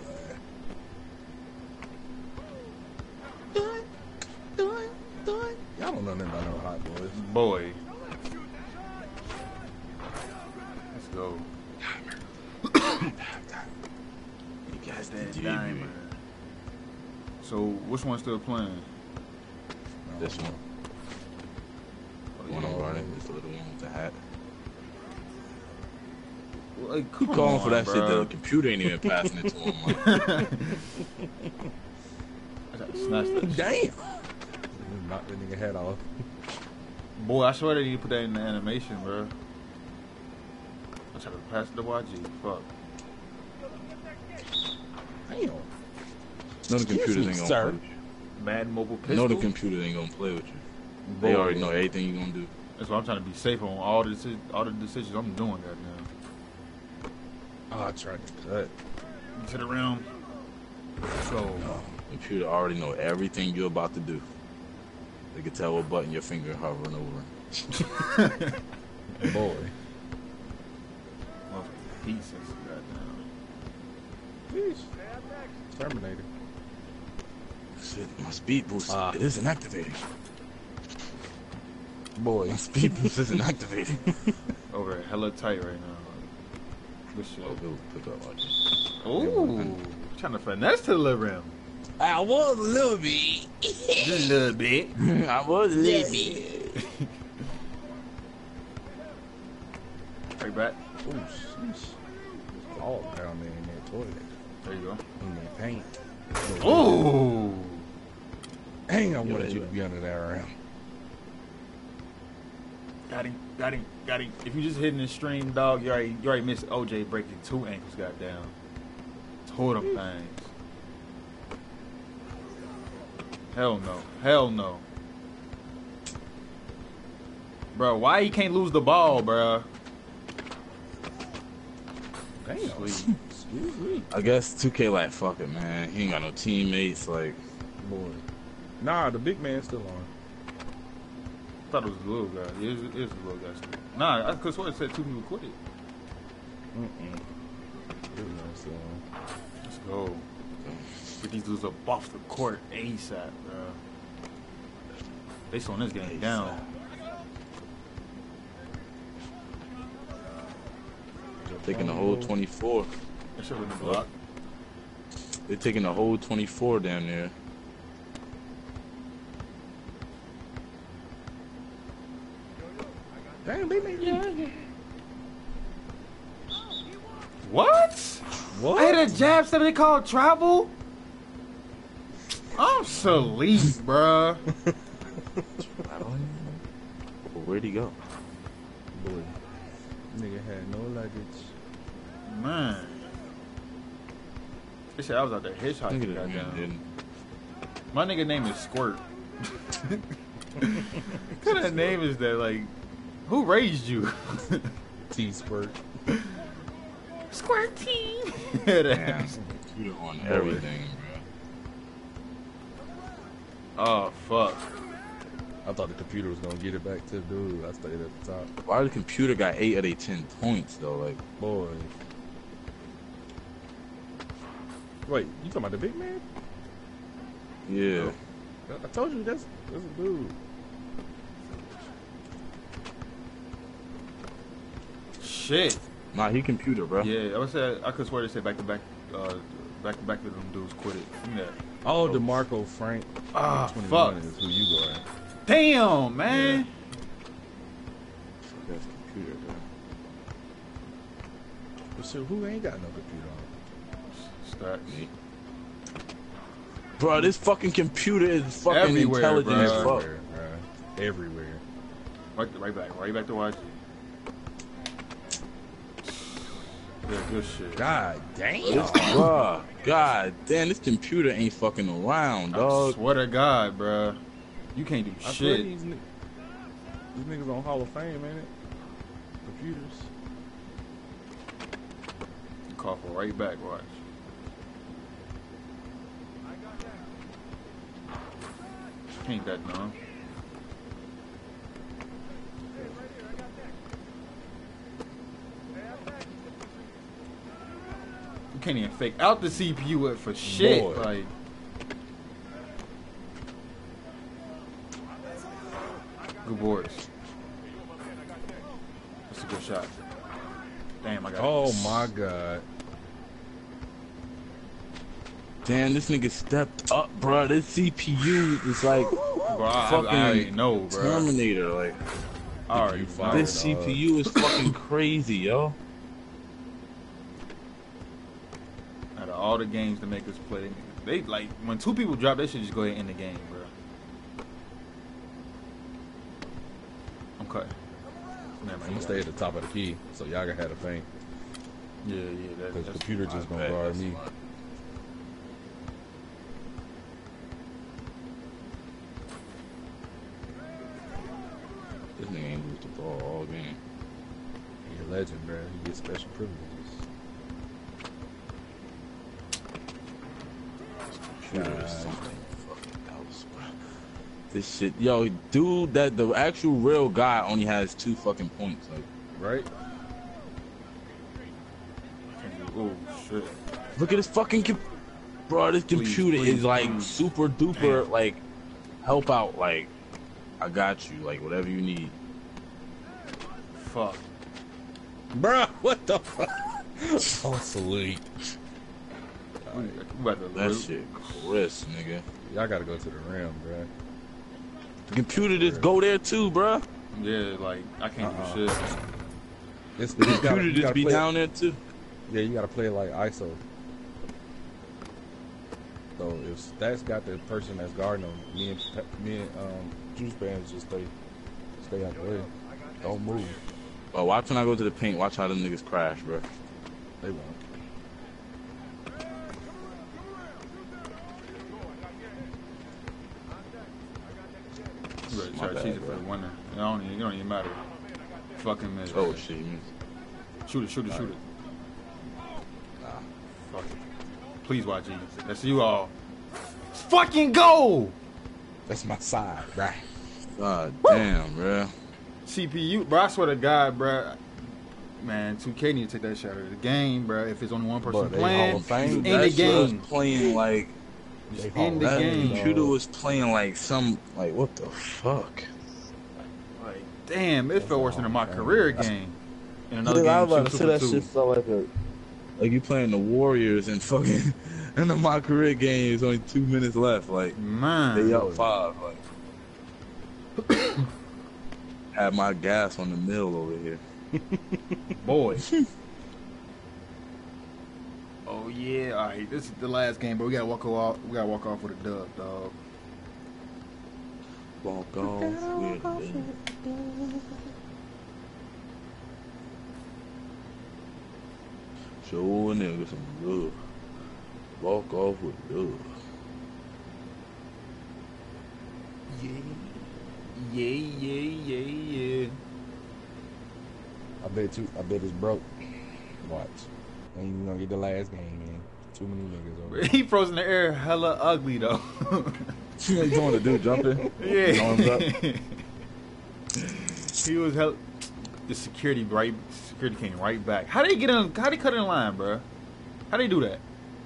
Y'all don't know nothing about no hot boys. Boy. Let's go. You guys That did diamond. So, which one's still playing? This one. Oh, One yeah. on running. This little one with the hat. Like, You come calling on, for that shit, bruh. the computer ain't even passing it to him. Like. I gotta snatch that shit. Damn. Knock that nigga head off. Boy, I swear they need to put that in the animation, bro. I tried to pass it to Y G. Fuck. Damn. No, the computers ain't gonna Sir. play with you. Madden mobile pistol. No, the computers ain't gonna play with you. They Boy. already know everything you gonna do. That's why I'm trying to be safe on all the deci- all the decisions I'm doing right now. Oh, I tried to cut. To the rim. So, Computer already know everything you're about to do. They can tell what button your finger hovering over. Boy. motherfucking pieces. Goddamn. Sheesh. Terminator. Shit, my speed boost Ah. it isn't activating. Boy. My speed boost isn't activating. Over hella tight right now. Good shit. Oh, it'll pick up like that. Ooh. Trying to finesse to the rim. I was a little bit. Just a little bit. I was a little bit. Right back. Oh, sheesh. It's all down there in that toilet. There you go. In that paint. Ooh. Dang, I wanted you to be under that round. Got him, got him, got him. If you just hitting the stream, dog, you already, you already missed O J breaking two ankles, goddamn. Tore them things. Hell no, hell no. Bro, why he can't lose the ball, bro? Damn. Excuse me. I guess two K like, fuck it, man. He ain't got no teammates, like. Boy. Nah, the big man's still on. I thought it was the little guy. It is, it is the little guy still. Nah, I could swear it said two people quit it. Mm-mm. Big man's still on. Let's go. Get these dudes up off the court ASAP, bro. They slowing this game down. Taking the whole twenty-four. That shit with the block. They're taking the whole twenty-four down there. Damn, they made yeah. What? What? I had a jab that they call travel? I'm sleep, bruh. Where'd he go? Boy. Nigga had no luggage. Man. They said I was out there hitchhiking. Goddamn. My nigga name is Squirt. What kind of name is that? Like, who raised you? T-Squirt. Squirt T. Damn, computer on everything, bro. Oh, fuck. I thought the computer was gonna get it back to the dude. I stayed at the top. Why the computer got eight out of ten points though? Like, boy. Wait, you talking about the big man? Yeah. Oh, I told you that's that's a dude. Shit. Nah, he computer, bro. Yeah, I was say I could swear they said back to back, uh, back to back to them dudes quit it. Yeah. Oh, DeMarco Frank. Ah, fuck. Is who you go at. Damn, man. Yeah. That's computer, bro. But so who ain't got no computer on? Stacks. Me. Bro, this fucking computer is fucking Everywhere, intelligent bro. as fuck. Everywhere, bro. Everywhere. Right, right back, right back to Y G. Yeah, good shit. God damn. Bruh, god damn, this computer ain't fucking around, dog. I swear to God, bruh. You can't do I shit. swear these, ni these niggas on Hall of Fame, ain't it? Computers. You call for right back, watch. Ain't that dumb. You can't even fake out the C P U for shit. Boy. Like, good boards. That's a good shot. Damn, I got Oh it. my god. Damn, this nigga stepped up, bro. This C P U is like Bro, I, fucking I already know, bro. Terminator. Like, I already This know. this C P U is fucking crazy, yo. Out of all the games to make us play, they, they like when two people drop, they should just go ahead and end the game, bro. I'm cut. Never I'm mind. gonna stay at the top of the key, so y'all gonna have to think. Yeah, yeah. That, Cause that's the computer just gonna bad, guard that's me. smart. This nigga ain't lose the ball all game. He a legend, bro. He gets special privileges. Computer is something fucking else, bro. This shit, yo, dude, that the actual real guy only has two fucking points, like. Right? Oh shit. Look at this fucking com bro. This computer please, is like please. super duper like help out. Like I got you. Like whatever you need. Fuck. Bruh, what the fuck? Oh, sweet. We about to That lose. shit, Chris, nigga. Y'all gotta go to the rim, bruh. The computer just go there too, bro. Yeah, like I can't Uh-uh. do shit. It's, The you gotta- computer you just gotta be play it- down there too. Yeah, you gotta play it like I S O. though. If Stacks got the person that's guarding him, me and me and um, JuiceMan just stay stay out the way. Don't move. But watch when I go to the paint. Watch how them niggas crash, bro. They won't. Right, My try to bad, cheese it for bro. the winner. It don't, even- it don't even matter. Fucking miss. Oh shit. you- Shoot it, shoot it, shoot it. Nah, fuck it. Please, Y G. That's you all. Fucking go! That's my side, right? God damn, bro. C P U, bro. I swear to God, bro. Man, two K need to take that shot out of the game, bro. If it's only one person But they playing, Hall of Fame. in That the shit game. was playing like They in Hall the of that Fame, game. dog. computer was playing like some like what the fuck? Like, damn, it felt worse than my Hall of career game. In another Dude, I game, was about two, to say two, that two. shit felt like a like you playing the Warriors and fucking and the my career game is only two minutes left. Like Man, they up five. Like had my gas on the mill over here. boy. Oh yeah, all right. This is the last game, but we gotta walk off. We gotta walk off with a dub, dog. Walk off with it. Show a nigga some love. Walk off with love. Yeah, yeah, yeah, yeah, yeah. I bet you. I bet it's broke. Watch. Ain't even gonna get the last game, man. Too many niggas over. He froze in the air, hella ugly though. You doing the dude jumping? Yeah. Arms up. He was hell. The security right. Security came right back. How they get in? How they cut in line, bro? How they do that?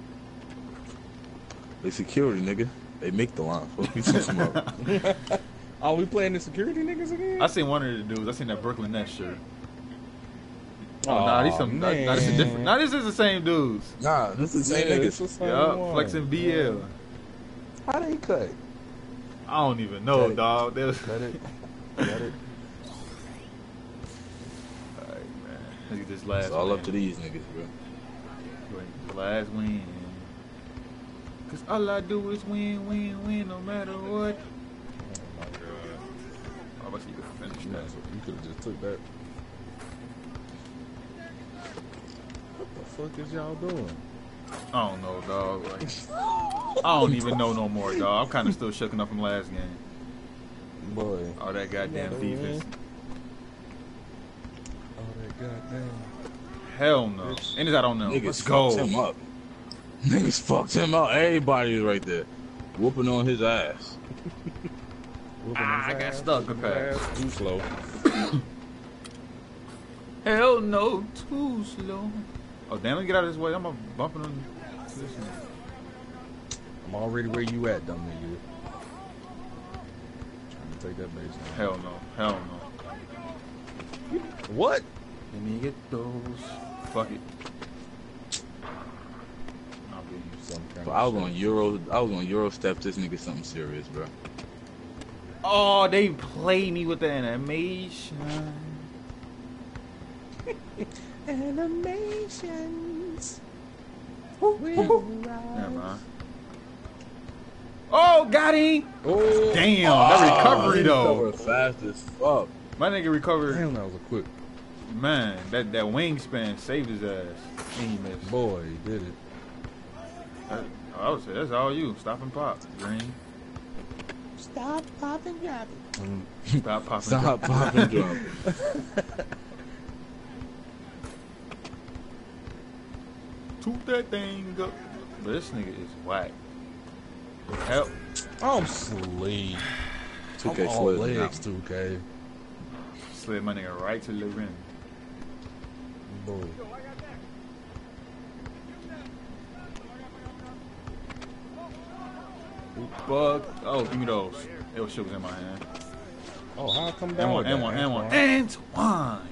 They security, nigga. They make the line. What you talking about? Oh, we playing the security niggas again? I seen one of the dudes. I seen that Brooklyn Nets shirt. Oh, Aw, nah, these some. Nah, nah, this is different. Nah, this is the same dudes. Nah, this is the same Yeah, niggas. it's the same Yeah, one. flexing B L. How they cut? I don't even know, Cut it. dog. They was, Cut it. Cut it. Alright, man. Look at this last. It's all win. up to these niggas, bro. Wait, the last win. Cause all I do is win, win, win, no matter what. Oh my god. I bet you could finish You, that. you could have just took that. What the fuck is y'all doing? I don't know, dog. Like, I don't even know no more, dog. I'm kind of still shooken up from last game. Boy. All that goddamn Yeah, defense. Oh, that goddamn. Hell no. And I don't know. Niggas Let's go. fucked him up. Niggas fucked him up. Everybody is right there, whooping on his ass. Ah, I got stuck. Good pass. Too slow. Hell no, too slow. Oh, damn, let me get out of this way. I'm a bumping on this one. I'm already where you at, dumb nigga. Trying to take that base down. Hell no. Hell no. What? Let me get those. Fuck it. I'll be Some kind So of I was shit. on Euro. I was on Euro step. This nigga something serious, bro. Oh, they play me with the animation. Animations. Never mind. Oh, got him! Oh, Damn, that recovery He though. recovered fast as fuck. My nigga recovered. damn, that was a quick. Man, that, that wingspan saved his ass. And he missed. Boy, he did it. That, I would say that's all you. Stop and pop. Green. Stop, pop, and grab it. Stop popping. Stop popping drunk. Toot that thing up. But this nigga is whack. Help. I'm sleep. two K I'm all slid. legs, two K. Slid my nigga right to the rim. Boy. Fuck. Oh, give me those. It was shit was in my hand. Oh, how I come down And one, with and that, one, and one. Antoine? Antoine.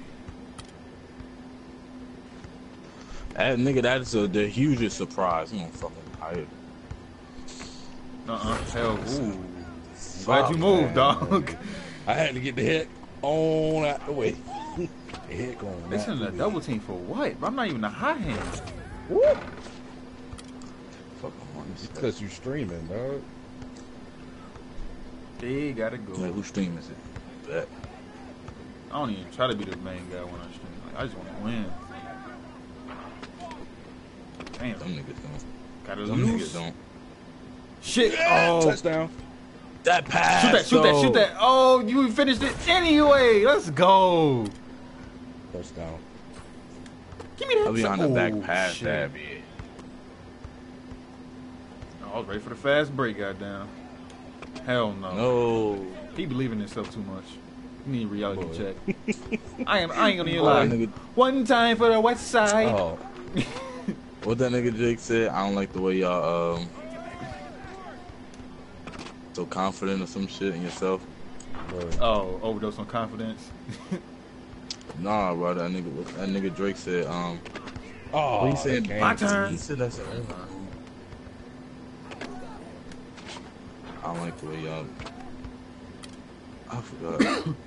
That nigga, that's a, the hugest surprise. I'm fucking tired. Uh-uh. Hell, ooh. Glad you moved, dog. I had to get the head on out the way. The head going They out sending the a way. double team for what? I'm not even a hot hand. Woo! Fuck on this. Because you streaming, dog. They gotta go. Like, whose stream is it? That. I don't even try to be the main guy when I stream. Like, I just want to win. Damn. Them niggas don't. Gotta Them lose. niggas don't. Shit. Yeah, Oh. touchdown. That pass. Shoot that, shoot that, though. shoot that. Oh, you finished it anyway. Let's go. Touchdown. Give me that. I'll be on the oh, back pass shit. that bitch. Oh, I was ready for the fast break, goddamn. Hell no. No. He believe in himself too much. You need a reality Boy. check. I am. I ain't gonna even Oh, lie. nigga. One time for the West Side. Oh. What that nigga Jake said, I don't like the way y'all um so confident or some shit in yourself. Boy. Oh, overdose on confidence. Nah, bro, that nigga that nigga Drake said, um Oh, what he said, that game. My turn. He said that's I don't like the way y'all I forgot.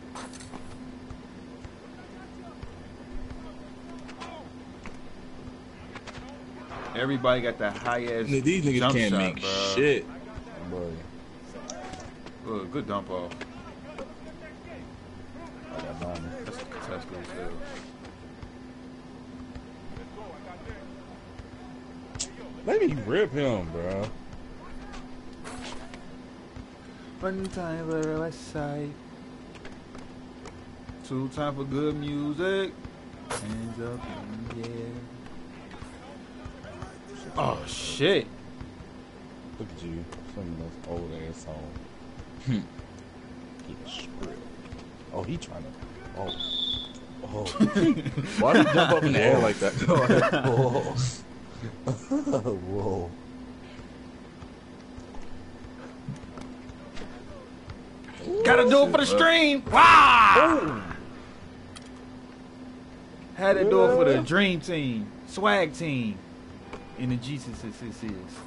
Everybody got the highest. These niggas jump can't shot, make bro. shit. Boy. Good, good dump off. I got nine. That's a contested still. Let me rip him, bro. One time for the West Side. Two time for good music. Hands up in the air. Oh shit! Look at you. Some of those old ass songs. Get script. Oh, he trying to. Oh. Oh. Why did you jump up in the air like that? Whoa. Whoa. Gotta do it for the stream. Wow! Had to do it for the dream team, swag team, in the Jesus is.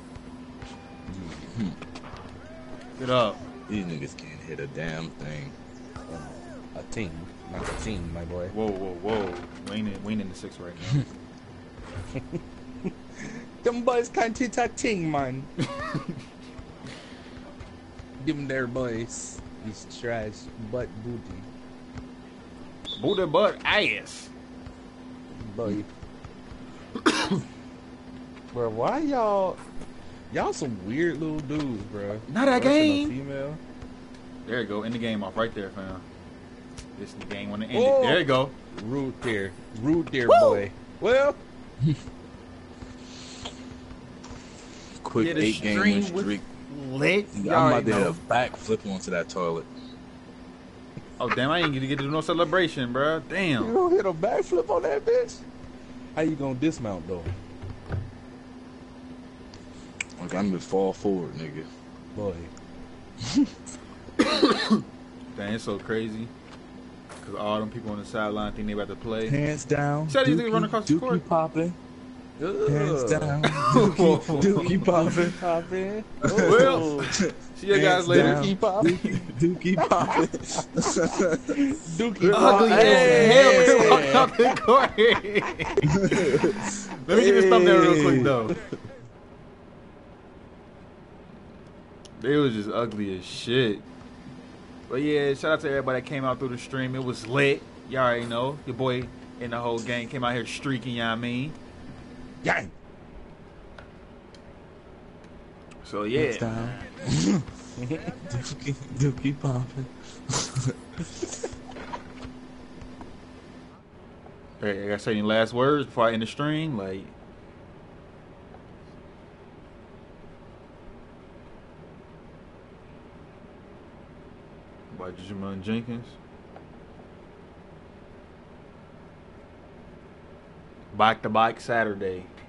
Get up. These niggas can't hit a damn thing. A team, not a team, my boy. Whoa, whoa, whoa! We ain't in, we ain't in the six right now. Them boys can't hit a team, man. Them there boys is trash, but booty. Booty butt ass. Boy. Bro, why y'all y'all some weird little dudes, bro? Not that Rushing a game. Female. There you go. End the game off right there, fam. This is the game when it ended. Oh. There you go. Rude there. Rude there, Woo! boy. Well, Quick Yeah, the eight game stream win was streak. lit. I'm Y'all about already to hit know. a backflip onto that toilet. Oh damn! I ain't gonna get to do no celebration, bro. you Damn. gonna hit a backflip on that bitch? How you gonna dismount though? Like I'm gonna fall forward, nigga. Boy. Dang, it's so crazy. Cause all them people on the sideline think they about to play. Hands down. See how these niggas run across the Dookie court? popping. Hands Ugh. down. Dookie, dookie popping. Poppin'. Well, see you guys Hands later. down. Dookie poppin'. Dookie popping. Dookie Ugly poppin'. as hell walking out the court. Let me get this thumbnail real quick though. They was just ugly as shit. But yeah, shout out to everybody that came out through the stream. It was lit. Y'all already know. Your boy and the whole gang came out here streaking, you know what I mean? Gang. So Hands yeah. down. Dookie, dookie popping. Hey, I gotta say any last words before I end the stream? Like, by JuiceMan Jenkins. Bike to Bike Saturday.